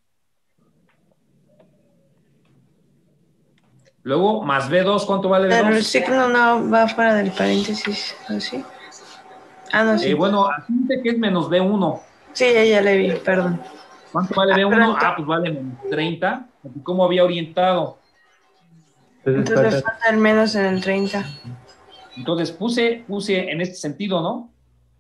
Luego, más B2, ¿cuánto vale B2? Pero el signo no va fuera del paréntesis, ¿así? Ah, no, sí. Bueno, aquí dice que es menos B1. Sí, ya le vi, perdón. ¿Cuánto vale B1? Pues vale menos 30. ¿Cómo había orientado? Entonces falta el menos en el 30. Entonces puse en este sentido, ¿no?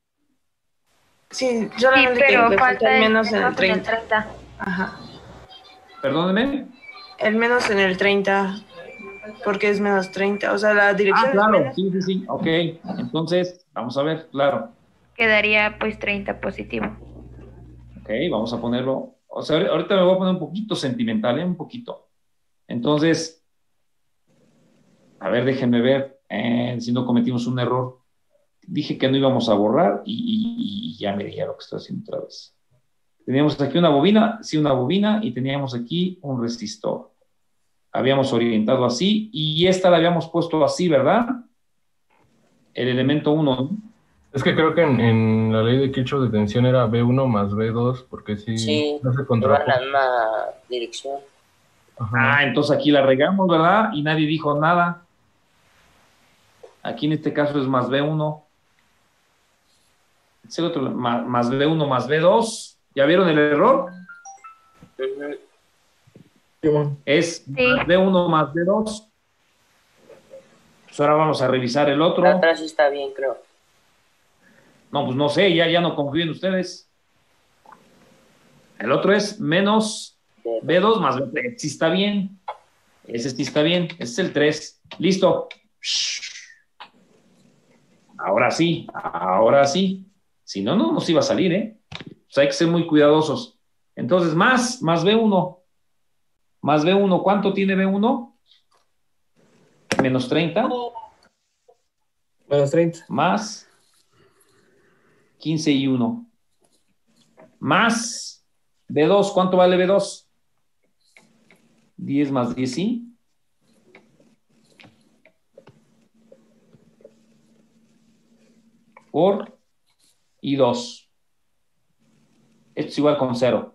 Sí, solamente pero que falta el el menos en el 30. Ajá. Perdónenme. El menos en el 30, porque es menos 30. O sea, la dirección claro, es menos. sí. Ok. Entonces, vamos a ver, claro. Quedaría pues 30 positivo. Ok, vamos a ponerlo. O sea, ahorita me voy a poner un poquito sentimental, un poquito. Entonces, a ver, déjenme ver si no cometimos un error. Dije que no íbamos a borrar y ya me dije lo que estoy haciendo otra vez. Teníamos aquí una bobina, y teníamos aquí un resistor. Habíamos orientado así, y esta la habíamos puesto así, ¿verdad? El elemento 1, ¿no? Es que creo que en la ley de Kirchhoff de tensión era B1 más B2, porque sí no se lleva contrapone. la misma dirección. Entonces aquí la regamos, ¿verdad? Y nadie dijo nada. Aquí en este caso es más B1. Ese otro, más B1 más B2. ¿Ya vieron el error? Es más B1 más B2. Pues ahora vamos a revisar el otro. Atrás sí está bien, creo. No, pues no sé, ya no confío en ustedes. El otro es menos B2 más B3. Sí está bien. Ese sí está bien. Ese es el 3. Listo. Ahora sí. Si no nos iba a salir, ¿eh? Pues hay que ser muy cuidadosos. Entonces, más B1. Más B1. ¿Cuánto tiene B1? Menos 30. Menos 30. Más 15 y 1. Más B2. ¿Cuánto vale B2? 10 más 10, ¿sí? por I2. Esto es igual con 0.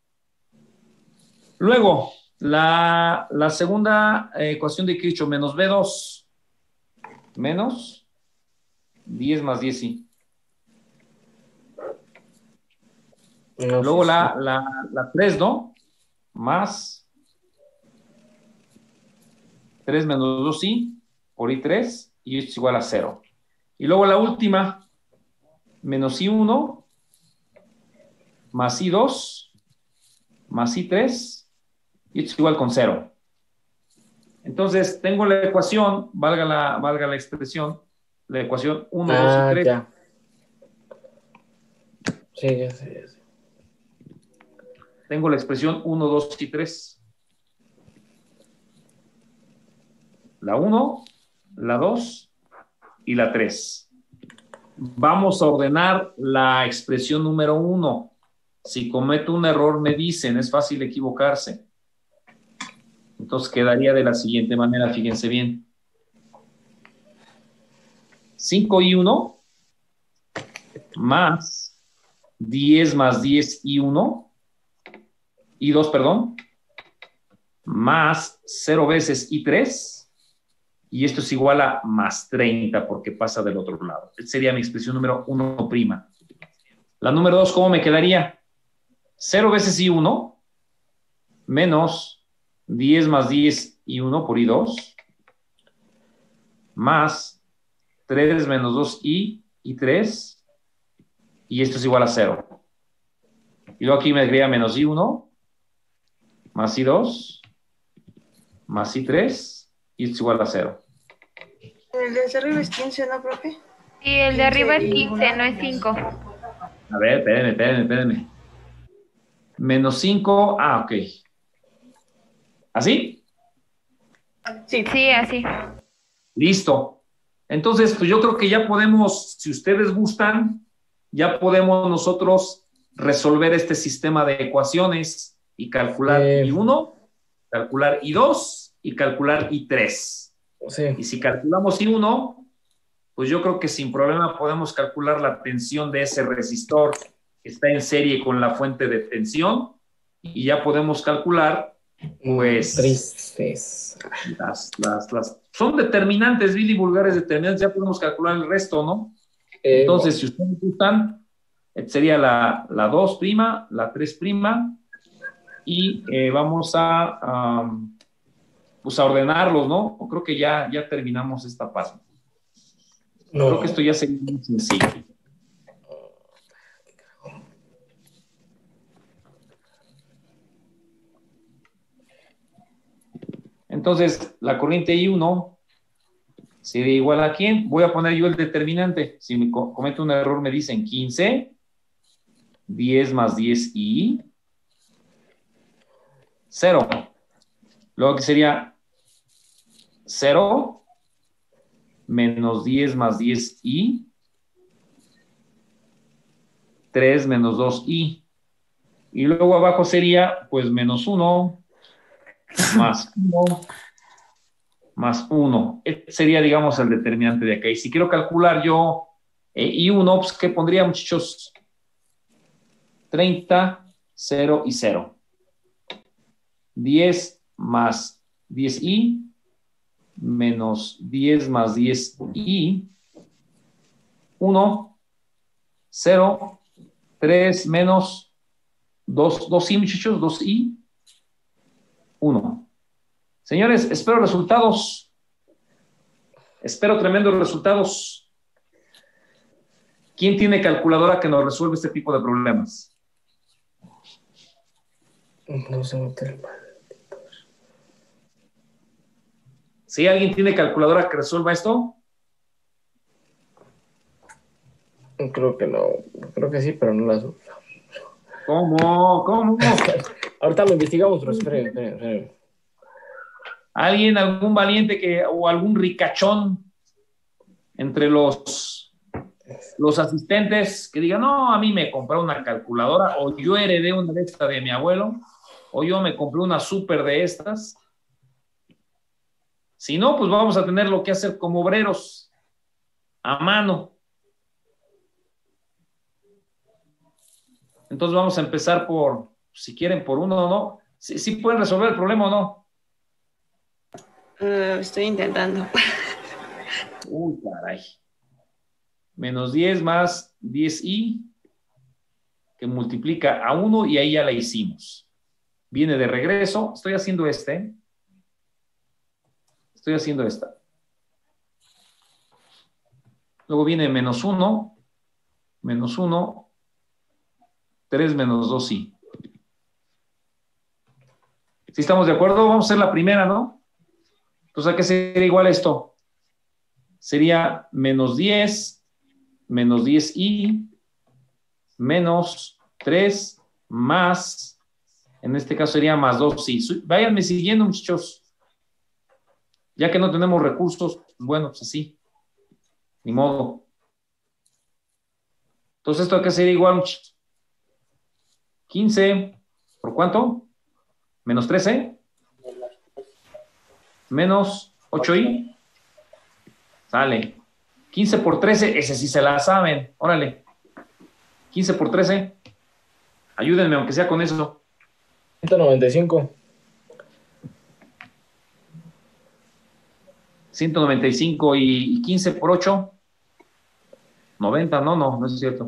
Luego, la segunda ecuación de Kirchhoff, menos B2, menos 10 más 10i. Luego la 3, ¿no? Más 3 menos 2i por i3, y esto es igual a 0. Y luego la última, menos i1 más i2 más i3, y esto es igual con 0. Entonces, tengo la ecuación, valga la expresión, la ecuación 1, 2 y 3. Ya. Sí, ya sé. Tengo la expresión 1, 2 y 3. La 1, la 2 y la 3. Vamos a ordenar la expresión número 1. Si cometo un error, me dicen, es fácil equivocarse. Entonces quedaría de la siguiente manera, fíjense bien. 5i1 más 10 más 10i1, i2, perdón, más 0 veces i3, y esto es igual a más 30 porque pasa del otro lado. Esta sería mi expresión número 1'. La número 2, ¿cómo me quedaría? 0 veces i1 menos 10 más 10 i1 por i2 más 3 menos 2i i3, y esto es igual a 0. Y luego aquí me quedaría menos i1 más i2 más i3, y esto es igual a 0. El de arriba es 15, ¿no, profe? Sí, el de arriba es 15, 15, no es 5. A ver, espérenme. Menos 5, ok. ¿Así? Sí, así. Listo. Entonces, pues yo creo que ya podemos, si ustedes gustan, ya podemos nosotros resolver este sistema de ecuaciones y calcular I1, calcular I2 y calcular I3. Sí. Y si calculamos I1, pues yo creo que sin problema podemos calcular la tensión de ese resistor que está en serie con la fuente de tensión, y ya podemos calcular, pues, las son determinantes, Billy, vulgares determinantes, ya podemos calcular el resto, ¿no? Entonces, si ustedes gustan, sería la 2', la 3', y vamos pues a ordenarlos, ¿no? Creo que ya terminamos esta parte. No. Creo que esto ya sería muy sencillo. Entonces, la corriente I1 sería igual a ¿quién? Voy a poner yo el determinante. Si me cometo un error, me dicen 15, 10 más 10i, 0. Luego que sería 0 menos 10 más 10i, 3 menos 2i. Y luego abajo sería, pues, menos 1 más 1 más 1. Este sería, digamos, el determinante de acá. Y si quiero calcular yo I1, pues, ¿qué pondría, muchachos? 30, 0 y 0. 10 más 10i menos 10 más 10i, 1, 0, 3 menos 2i, muchachos, 2i, 1. Señores, espero resultados. Espero tremendos resultados. ¿Quién tiene calculadora que nos resuelve este tipo de problemas? No sé meter mal. ¿Sí? ¿Alguien tiene calculadora que resuelva esto? Creo que no. Creo que sí, pero no las... ¿Cómo? Ahorita lo investigamos, pero esperen. ¿Alguien, algún valiente o algún ricachón entre los asistentes que digan, no, a mí me compré una calculadora, o yo heredé una de estas de mi abuelo, o yo me compré una súper de estas? Si no, pues vamos a tener lo que hacer como obreros, a mano. Entonces vamos a empezar por, si quieren, por uno o no. ¿Sí pueden resolver el problema o no? Estoy intentando. Uy, caray. Menos 10 más 10i, que multiplica a 1 y ahí ya la hicimos. Viene de regreso. Estoy haciendo esta. Luego viene menos 1, 3 menos 2i. ¿Sí estamos de acuerdo? Vamos a hacer la primera, ¿no? Entonces, ¿a qué sería igual esto? Sería menos 10, menos 10i, menos 3, más, en este caso sería más 2i. Váyanme siguiendo, muchachos. Ya que no tenemos recursos, bueno, pues así. Ni modo. Entonces, ¿esto a qué sería igual, muchachos? 15, ¿por cuánto? Menos 13, menos 8i. Sale. 15 por 13, ese sí se la saben. Órale. 15 por 13. Ayúdenme, aunque sea con eso. 195. 195 y 15 por 8. 90, no es cierto.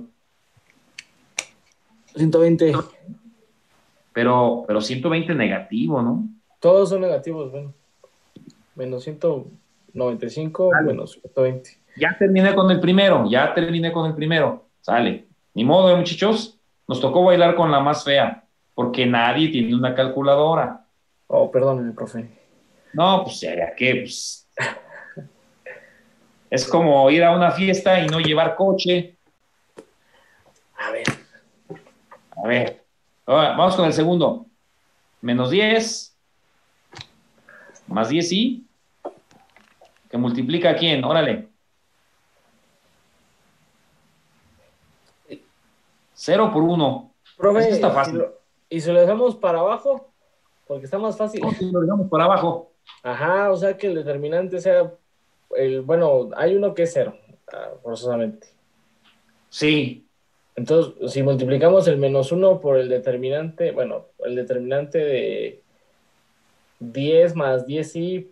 120. Pero 120 negativo, ¿no? Todos son negativos, bueno. Menos 195, vale. Menos 120. Ya terminé con el primero. Sale. Ni modo, muchachos. Nos tocó bailar con la más fea, porque nadie tiene una calculadora. Oh, perdóneme, profe. No, pues ya que, pues. Es como ir a una fiesta y no llevar coche. A ver. Vamos con el segundo. Menos 10 más 10i, que multiplica a quién, órale. 0 por 1. Profe, esto está fácil. ¿Y si lo dejamos para abajo? Porque está más fácil. No, si lo dejamos para abajo. Ajá, o sea que el determinante sea bueno, hay uno que es 0, forzosamente. Sí. Entonces, si multiplicamos el menos 1 por el determinante, bueno, el determinante de 10 más 10i,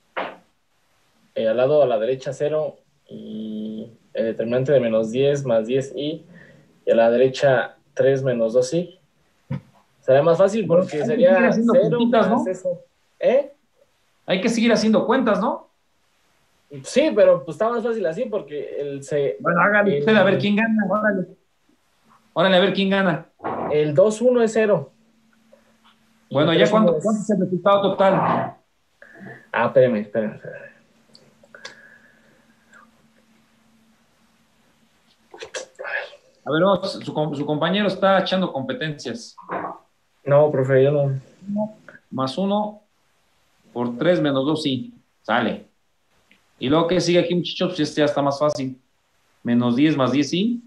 al lado a la derecha 0, y el determinante de menos 10 más 10i, y a la derecha 3 menos 2i, sería más fácil porque sería 0 más, ¿no? Eso. Hay que seguir haciendo cuentas, ¿no? Sí, pero pues está más fácil así porque Bueno, hágale usted a ver quién gana, órale, a ver quién gana. El 2-1 es 0. Bueno, ya ¿cuánto es el resultado total? Espérame. A ver, su compañero está echando competencias. No, profe, yo no. Más 1 por 3 menos 2, sí. Sale. Y luego, ¿qué sigue aquí, muchachos? Pues este ya está más fácil. Menos 10 más 10, sí.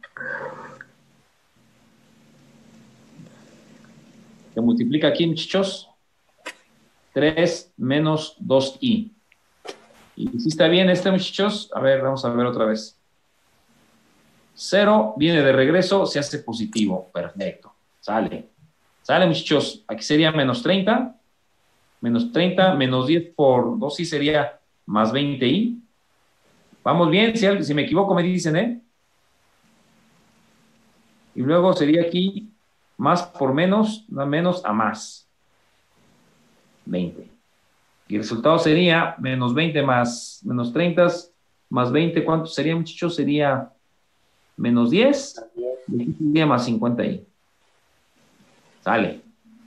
Que multiplica aquí, muchachos. 3 menos 2i. ¿Y si está bien este, muchachos? A ver, vamos a ver otra vez. 0 viene de regreso, se hace positivo. Perfecto. Sale, muchachos. Aquí sería menos 30. Menos 30, menos 10 por 2i sería más 20i. Vamos bien, si me equivoco me dicen, ¿eh? Y luego sería aquí más por menos, menos a más. 20. Y el resultado sería menos 20 más menos 30 más 20. ¿Cuánto sería, muchachos? Sería menos 10. Y aquí sería más 50i. Sale.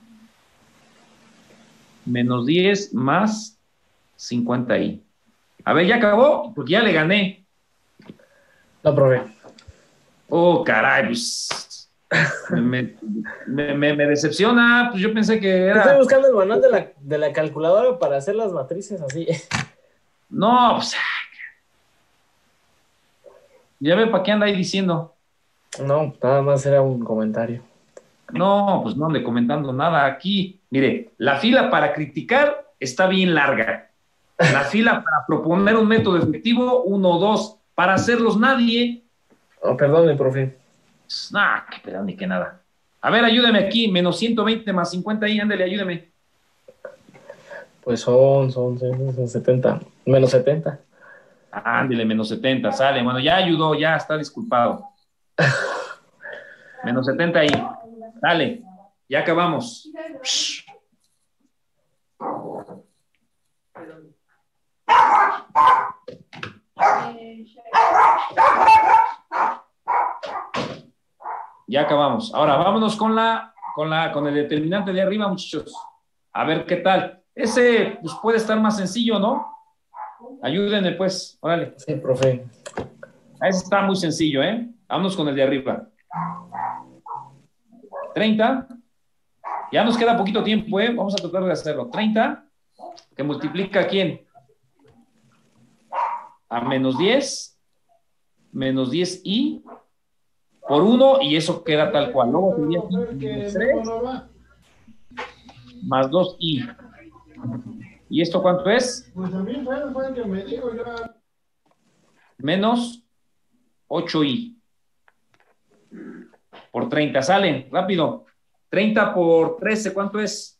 Menos 10 más 50i. A ver, ¿ya acabó? Porque ya le gané. No, profe. Oh, caray, pues. me decepciona. Pues yo pensé que era. Estoy buscando el manual de la calculadora para hacer las matrices así. No, pues. Ya ve para qué anda ahí diciendo. No, nada más era un comentario. No, pues no ande comentando nada aquí. Mire, la fila para criticar está bien larga. La fila para proponer un método efectivo, 1 o 2. Para hacerlos nadie. Oh, perdón, profe. Nah, que perdón ni que nada. A ver, ayúdeme aquí, menos 120 más 50 ahí, ándale, ayúdeme. Pues son 70. Menos 70. Ándale, menos 70, sale. Bueno, ya ayudó, ya está disculpado. Menos 70 ahí. Dale, ya acabamos. Ya acabamos. Ahora vámonos con el determinante de arriba, muchachos. A ver qué tal. Ese pues, puede estar más sencillo, ¿no? Ayúdenme, pues. Órale. Sí, profe. Ese está muy sencillo, ¿eh? Vámonos con el de arriba. 30. Ya nos queda poquito tiempo, ¿eh? Vamos a tratar de hacerlo. 30, que multiplica ¿a quién? A menos 10. Menos 10i por 1, y eso queda tal cual. Luego tendría menos 3 más 2i. ¿Y esto cuánto es? Pues a mí fue el que me dijo yo. Menos 8i. Por 30. Sale, rápido. 30 por 13, ¿cuánto es?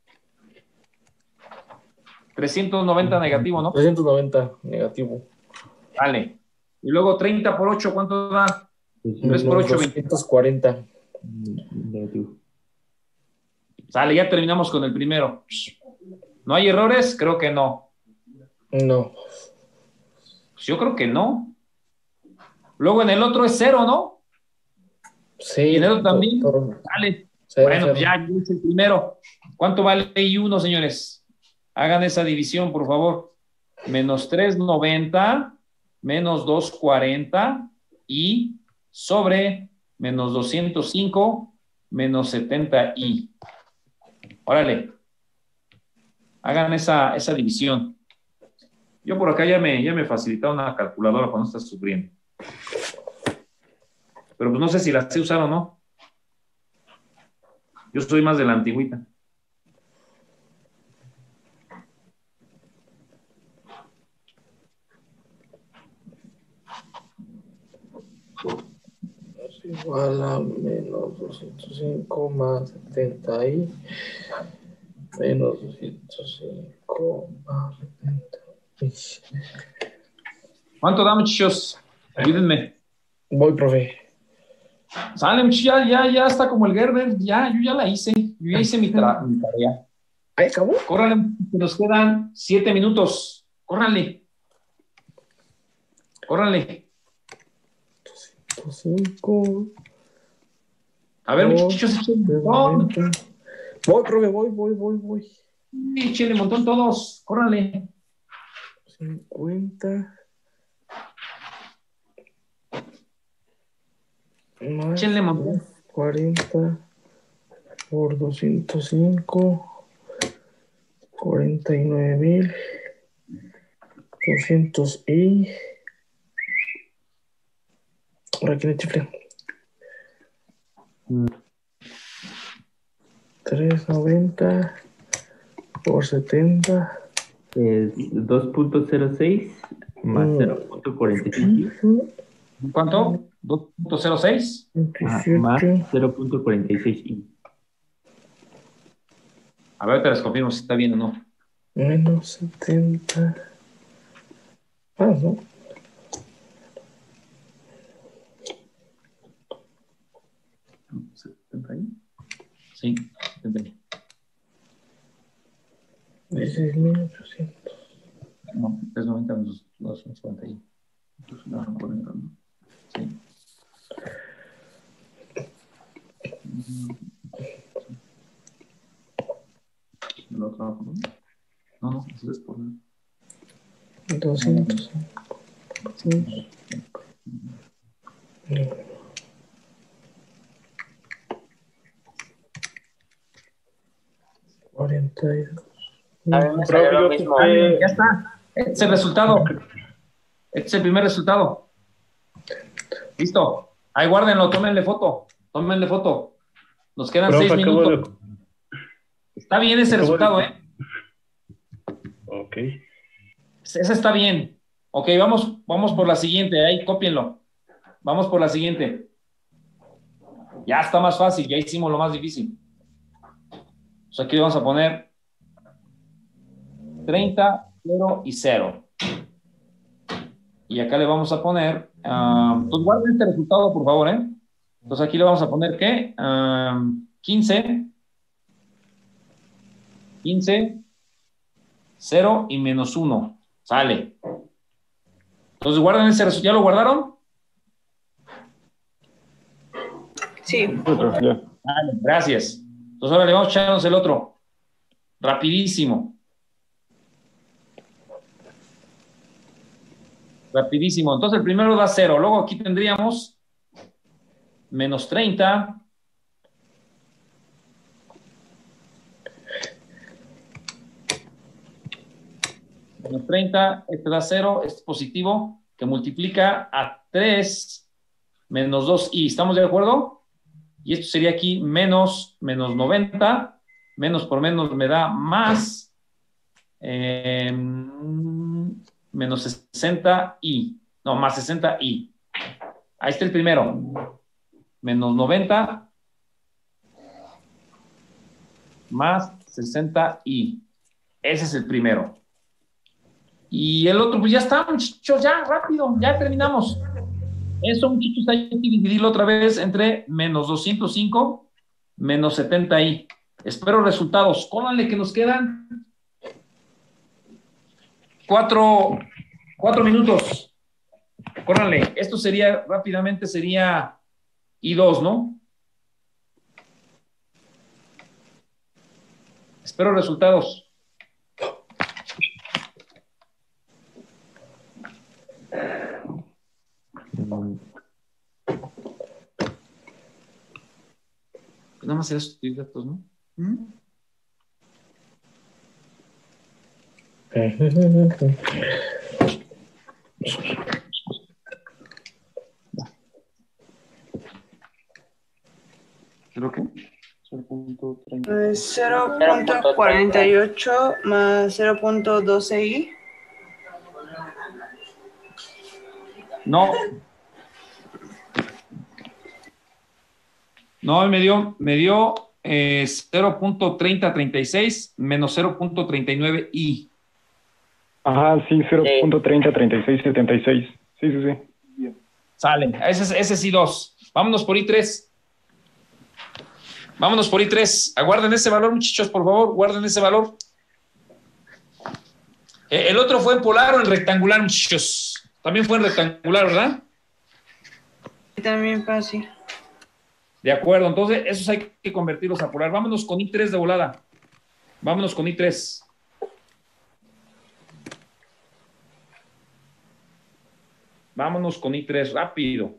390 negativo, ¿no? 390 negativo. Vale. Y luego 30 por 8, ¿cuánto da? 3 por 8, 240. Negativo. Sale, ya terminamos con el primero. ¿No hay errores? Creo que no. No. Pues yo creo que no. Luego en el otro es 0, ¿no? Sí. Y en el otro también. Vale. Bueno, cero. ya hice el primero. ¿Cuánto vale I1, señores? Hagan esa división, por favor. Menos 390, menos 240 y sobre menos 205, menos 70i. Órale. Hagan esa división. Yo por acá ya me facilitaron una calculadora para no estar sufriendo. Pero pues no sé si la sé usar o no. Yo soy más de la antigüita. Es igual a menos 205 más 70i. Menos 205 más 70i. ¿Cuánto da, muchachos? Ayúdenme. Voy, profe. Sale, muchachos, ya está como el Gerber. Ya, yo ya la hice. Yo ya hice mi tarea. ¿Ahí acabó? Córrale, nos quedan 7 minutos. Córrale. Córrale. 205. A ver, muchachos, échenle montón. Voy, profe, voy. Échenle montón todos. Córrale. 50. Más Échenle montón. 40 por 205. 49,200i. Ahora quién es chifle. 390 por 70 es 2.06 más 0.45. ¿Cuánto? 2.06 más 0.46i. A ver, te les confirmo si está bien o no. menos 70. No. Sí, 70. 16,800. No, 390 menos 250 ahí. Entonces, no, ¿no? Sí. ¿Lo trabajo, no? No, eso es por... 200. 42. Profe, lo mismo. Ya está. Este es el resultado. Este es el primer resultado. Listo. Ahí guárdenlo, tómenle foto. Nos quedan 6 minutos. Está bien ese resultado, ¿eh? Ok. Ese está bien. Ok, vamos por la siguiente. Ahí, cópienlo. Vamos por la siguiente. Ya está más fácil, ya hicimos lo más difícil. Pues aquí vamos a poner 30, 0 y 0. Y acá le vamos a poner, pues guarden este resultado, por favor, ¿eh? Entonces aquí le vamos a poner, ¿qué? 15, 0 y menos 1. Sale. Entonces guarden ese resultado. ¿Ya lo guardaron? Sí. Vale, gracias. Entonces ahora le vamos a echarnos el otro. Rapidísimo. Rapidísimo. Entonces el primero da 0. Luego aquí tendríamos menos 30. Menos 30. Este da 0. Este es positivo. Que multiplica a 3 menos 2i. ¿Estamos de acuerdo? Y esto sería aquí menos 90. Menos por menos me da más. Menos 60i. No, más 60i. Ahí está el primero. Menos 90 más 60i. Ese es el primero. Y el otro, pues ya está, muchachos, ya, rápido, ya terminamos. Eso, muchachos, hay que dividirlo otra vez entre menos 205 menos 70i. Espero resultados. Cómanle que nos quedan 4 minutos. Córranle. Esto sería, rápidamente, sería I2, ¿no? Espero resultados. Nada más era sustituir datos, ¿no? ¿Creo que? 0.48 más 0.12i. No. No, me dio 0.3036 menos 0.39i. Ajá, sí, 0.303676. Sí, sí, sí. Sale. Ese es I2. Vámonos por I3. Vámonos por I3. Aguarden ese valor, muchachos, por favor. Guarden ese valor. El otro fue en polar o en rectangular, muchachos. También fue en rectangular, ¿verdad? También fácil. De acuerdo, entonces esos hay que convertirlos a polar. Vámonos con I3 de volada. Vámonos con I3. Vámonos con I3, rápido.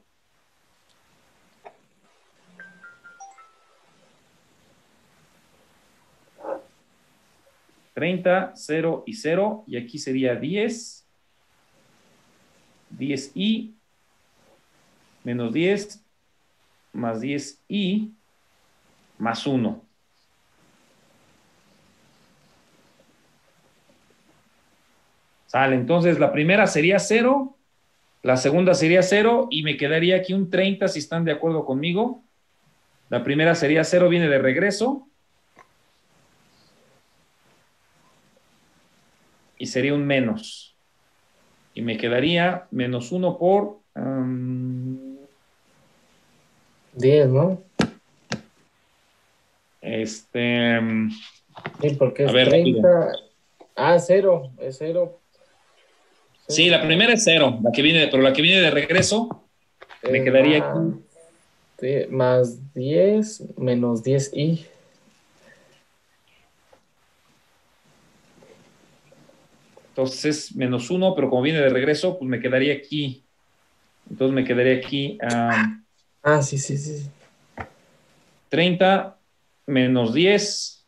$30, 0 y 0. Y aquí sería 10. 10i menos 10 más 10i más 1. Sale, entonces la primera sería 0, la segunda sería 0 y me quedaría aquí un 30 si están de acuerdo conmigo. La primera sería 0, viene de regreso. Y sería un menos. Y me quedaría menos 1 por 10, ¿no? Sí, porque es a ver, 30. rápido. Ah, 0, es 0. Sí, la primera es 0, pero la que viene de regreso me quedaría aquí. Sí, más 10 menos 10i. Entonces es menos 1, pero como viene de regreso, pues me quedaría aquí. Entonces me quedaría aquí. Sí. 30 menos 10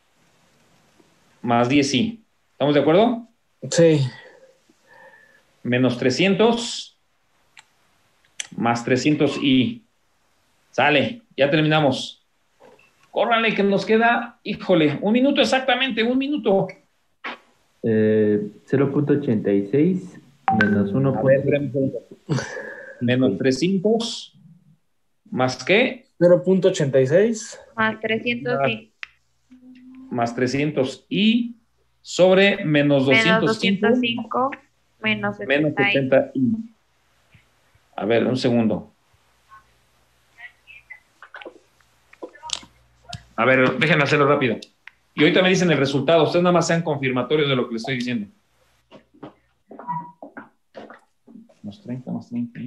más 10i. ¿Estamos de acuerdo? Sí. Menos 300 más 300i. Sale, ya terminamos. Córrale que nos queda, híjole, un minuto exactamente, un minuto. 0.86 menos 1. A ver, menos 300 más qué? 0.86. Más 300, sí. Más 300 y sobre menos Menos 205 205, menos menos 70 y. 70 y. A ver, un segundo. A ver, déjenme hacerlo rápido. Y ahorita me dicen el resultado. Ustedes nada más sean confirmatorios de lo que les estoy diciendo. Más 30, más 30.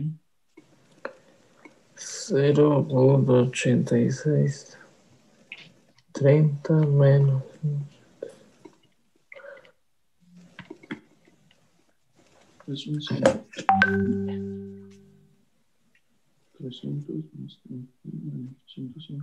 0.86. 30 menos. Es un 300 más 30 menos 105.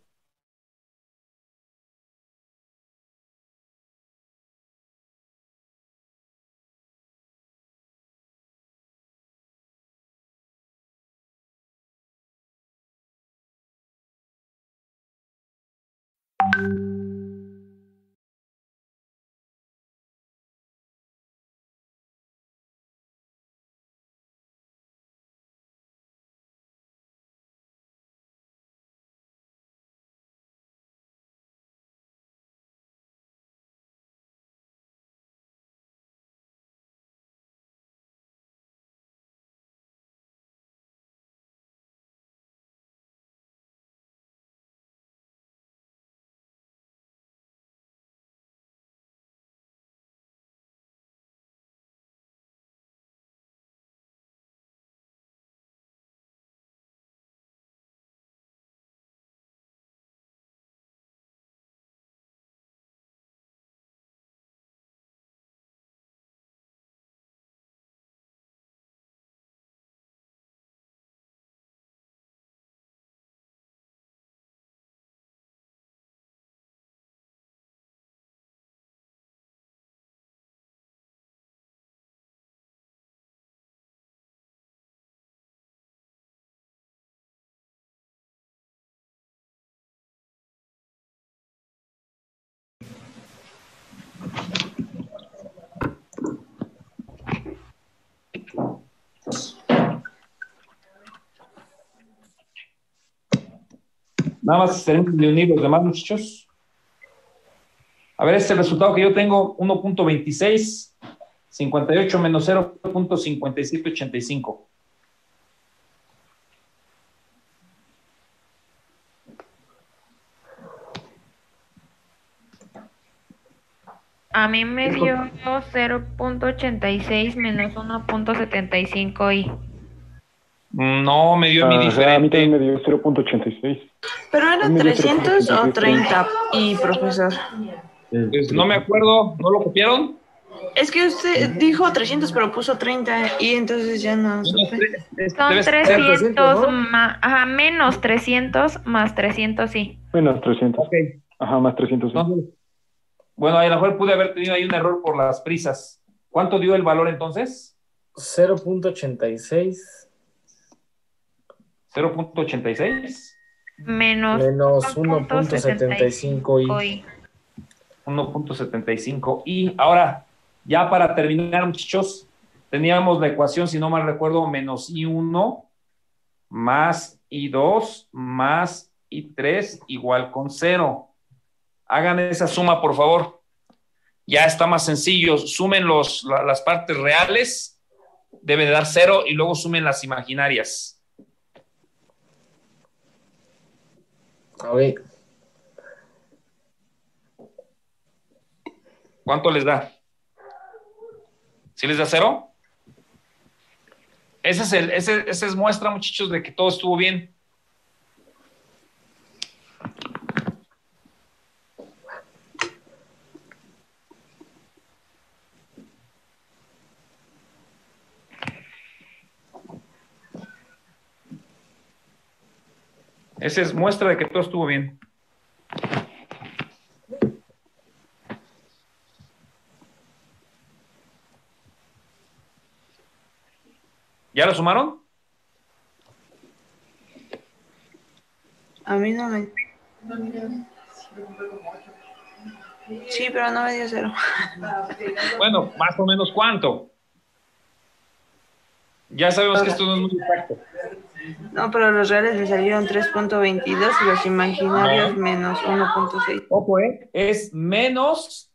Nada más tenemos que unir los demás, muchachos. A ver, este es el resultado que yo tengo: 1.26, 58 menos 0.5785. A mí me dio 0.86 menos 1.75 y. No, me dio a mí A mí diferente. también me dio 0.86. ¿Pero era Me dio 300 o 0.86. 30 y profesor? Pues no me acuerdo, ¿no lo copiaron? Es que usted dijo 300 pero puso 30 y entonces ya no supe. Son Debe ser 300 ¿no? más, ajá, menos 300 más 300, sí. Menos 300. Ok. Ajá, más 300. Sí. Entonces, bueno, a lo mejor pude haber tenido ahí un error por las prisas. ¿Cuánto dio el valor entonces? 0.86 0.86. Menos menos 1.75 y. 1.75. Y ahora, ya para terminar, muchachos, teníamos la ecuación, si no mal recuerdo, menos I1 más I2 más I3 igual con 0. Hagan esa suma, por favor. Ya está más sencillo. Sumen las partes reales, debe de dar 0, y luego sumen las imaginarias. A ver. ¿Cuánto les da? ¿Sí les da 0? Esa es muestra, muchachos, de que todo estuvo bien. Esa es muestra de que todo estuvo bien. ¿Ya lo sumaron? A mí no me... Sí, pero no me dio 0. Bueno, más o menos ¿cuánto? Ya sabemos que esto no es muy exacto. No, pero los reales le salieron 3.22 y los imaginarios menos 1.6. Ojo, es menos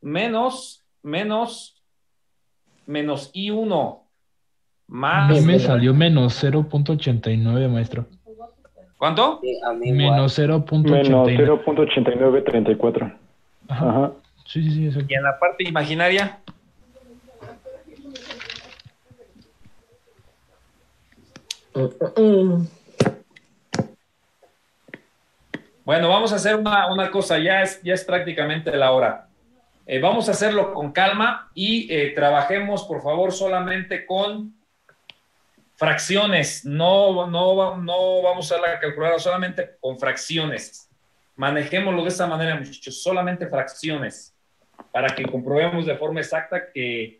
I1 A más. mí me salió menos 0.89, maestro. ¿Cuánto? Sí, a mí igual. Menos Menos 0.89. 0.8934. Ajá. Sí, sí, exacto. Y en la parte imaginaria. Bueno, vamos a hacer una cosa, ya es prácticamente la hora. Vamos a hacerlo con calma y trabajemos, por favor, solamente con fracciones. No vamos a usar la calculadora, solamente con fracciones. Manejémoslo de esa manera, muchachos, solamente fracciones, para que comprobemos de forma exacta que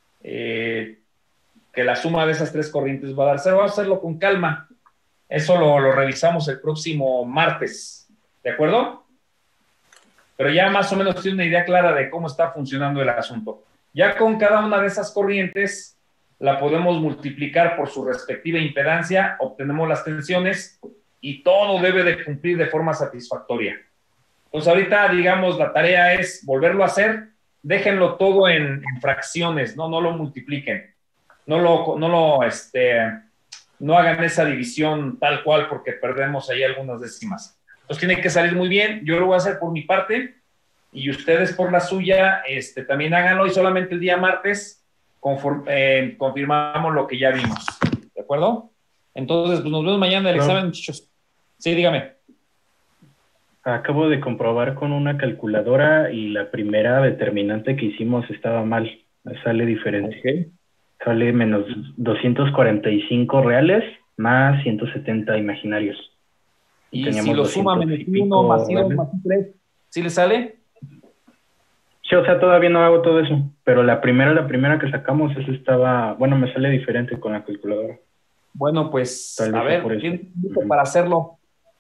la suma de esas tres corrientes va a dar cero. Vamos a hacerlo con calma. Eso lo revisamos el próximo martes. ¿De acuerdo? Pero ya más o menos tiene una idea clara de cómo está funcionando el asunto. Ya con cada una de esas corrientes la podemos multiplicar por su respectiva impedancia, obtenemos las tensiones y todo debe de cumplir de forma satisfactoria. Entonces ahorita, digamos, la tarea es volverlo a hacer. Déjenlo todo en fracciones, no lo multipliquen. No hagan esa división tal cual porque perdemos ahí algunas décimas. Entonces tiene que salir muy bien. Yo lo voy a hacer por mi parte y ustedes por la suya también háganlo y solamente el día martes confirmamos lo que ya vimos. ¿De acuerdo? Entonces, pues nos vemos mañana en el examen, muchachos. Sí, dígame. Acabo de comprobar con una calculadora y la primera determinante que hicimos estaba mal. Me sale diferente. Okay. Sale menos 245 reales más 170 imaginarios. Y si lo suma menos 1 más 2 más 3, ¿sí le sale? Sí, o sea, todavía no hago todo eso. Pero la primera que sacamos, eso estaba... Bueno, me sale diferente con la calculadora. Bueno, pues, a ver, ¿tiene tiempo para hacerlo?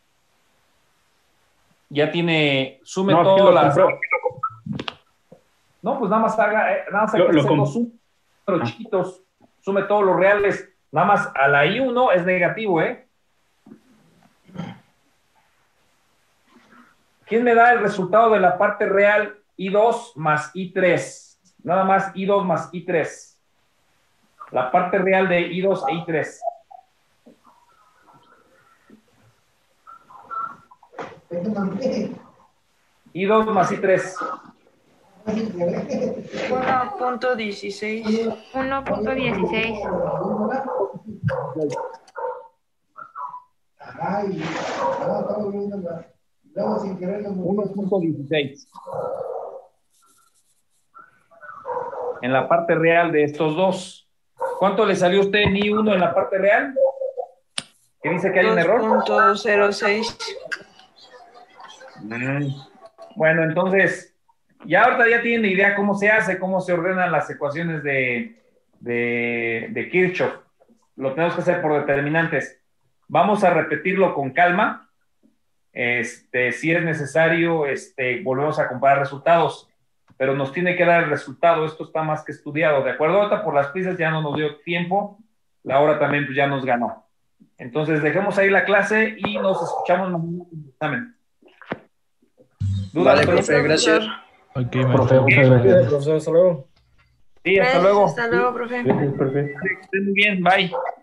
Ya tiene... Sume todas las... No, pues nada más haga dos números chiquitos. Sume todos los reales. Nada más a la I1 es negativo, ¿eh? ¿Quién me da el resultado de la parte real? I2 más I3. Nada más I2 más I3. La parte real de I2 e I3. I2 más I3. 1.16. 1.16. Ay, estamos viendo luego sin querer 1.16. En la parte real de estos dos. ¿Cuánto le salió a usted en I1 en la parte real? ¿Qué dice que hay un error? 2.06. Bueno, entonces, ya ahorita ya tienen idea cómo se hace, cómo se ordenan las ecuaciones de Kirchhoff. Lo tenemos que hacer por determinantes. Vamos a repetirlo con calma. Si es necesario, volvemos a comparar resultados, pero nos tiene que dar el resultado. Esto está más que estudiado, ¿de acuerdo? Ahorita por las prisas ya no nos dio tiempo, la hora también pues ya nos ganó. Entonces dejemos ahí la clase y nos escuchamos mañana en el examen. ¿Dudas? Vale, profe, gracias. Ok, Profe, muchas gracias. Profesor, hasta luego. Sí, hasta luego. Hasta luego, profe. Gracias, profe. Que estén muy bien, bye.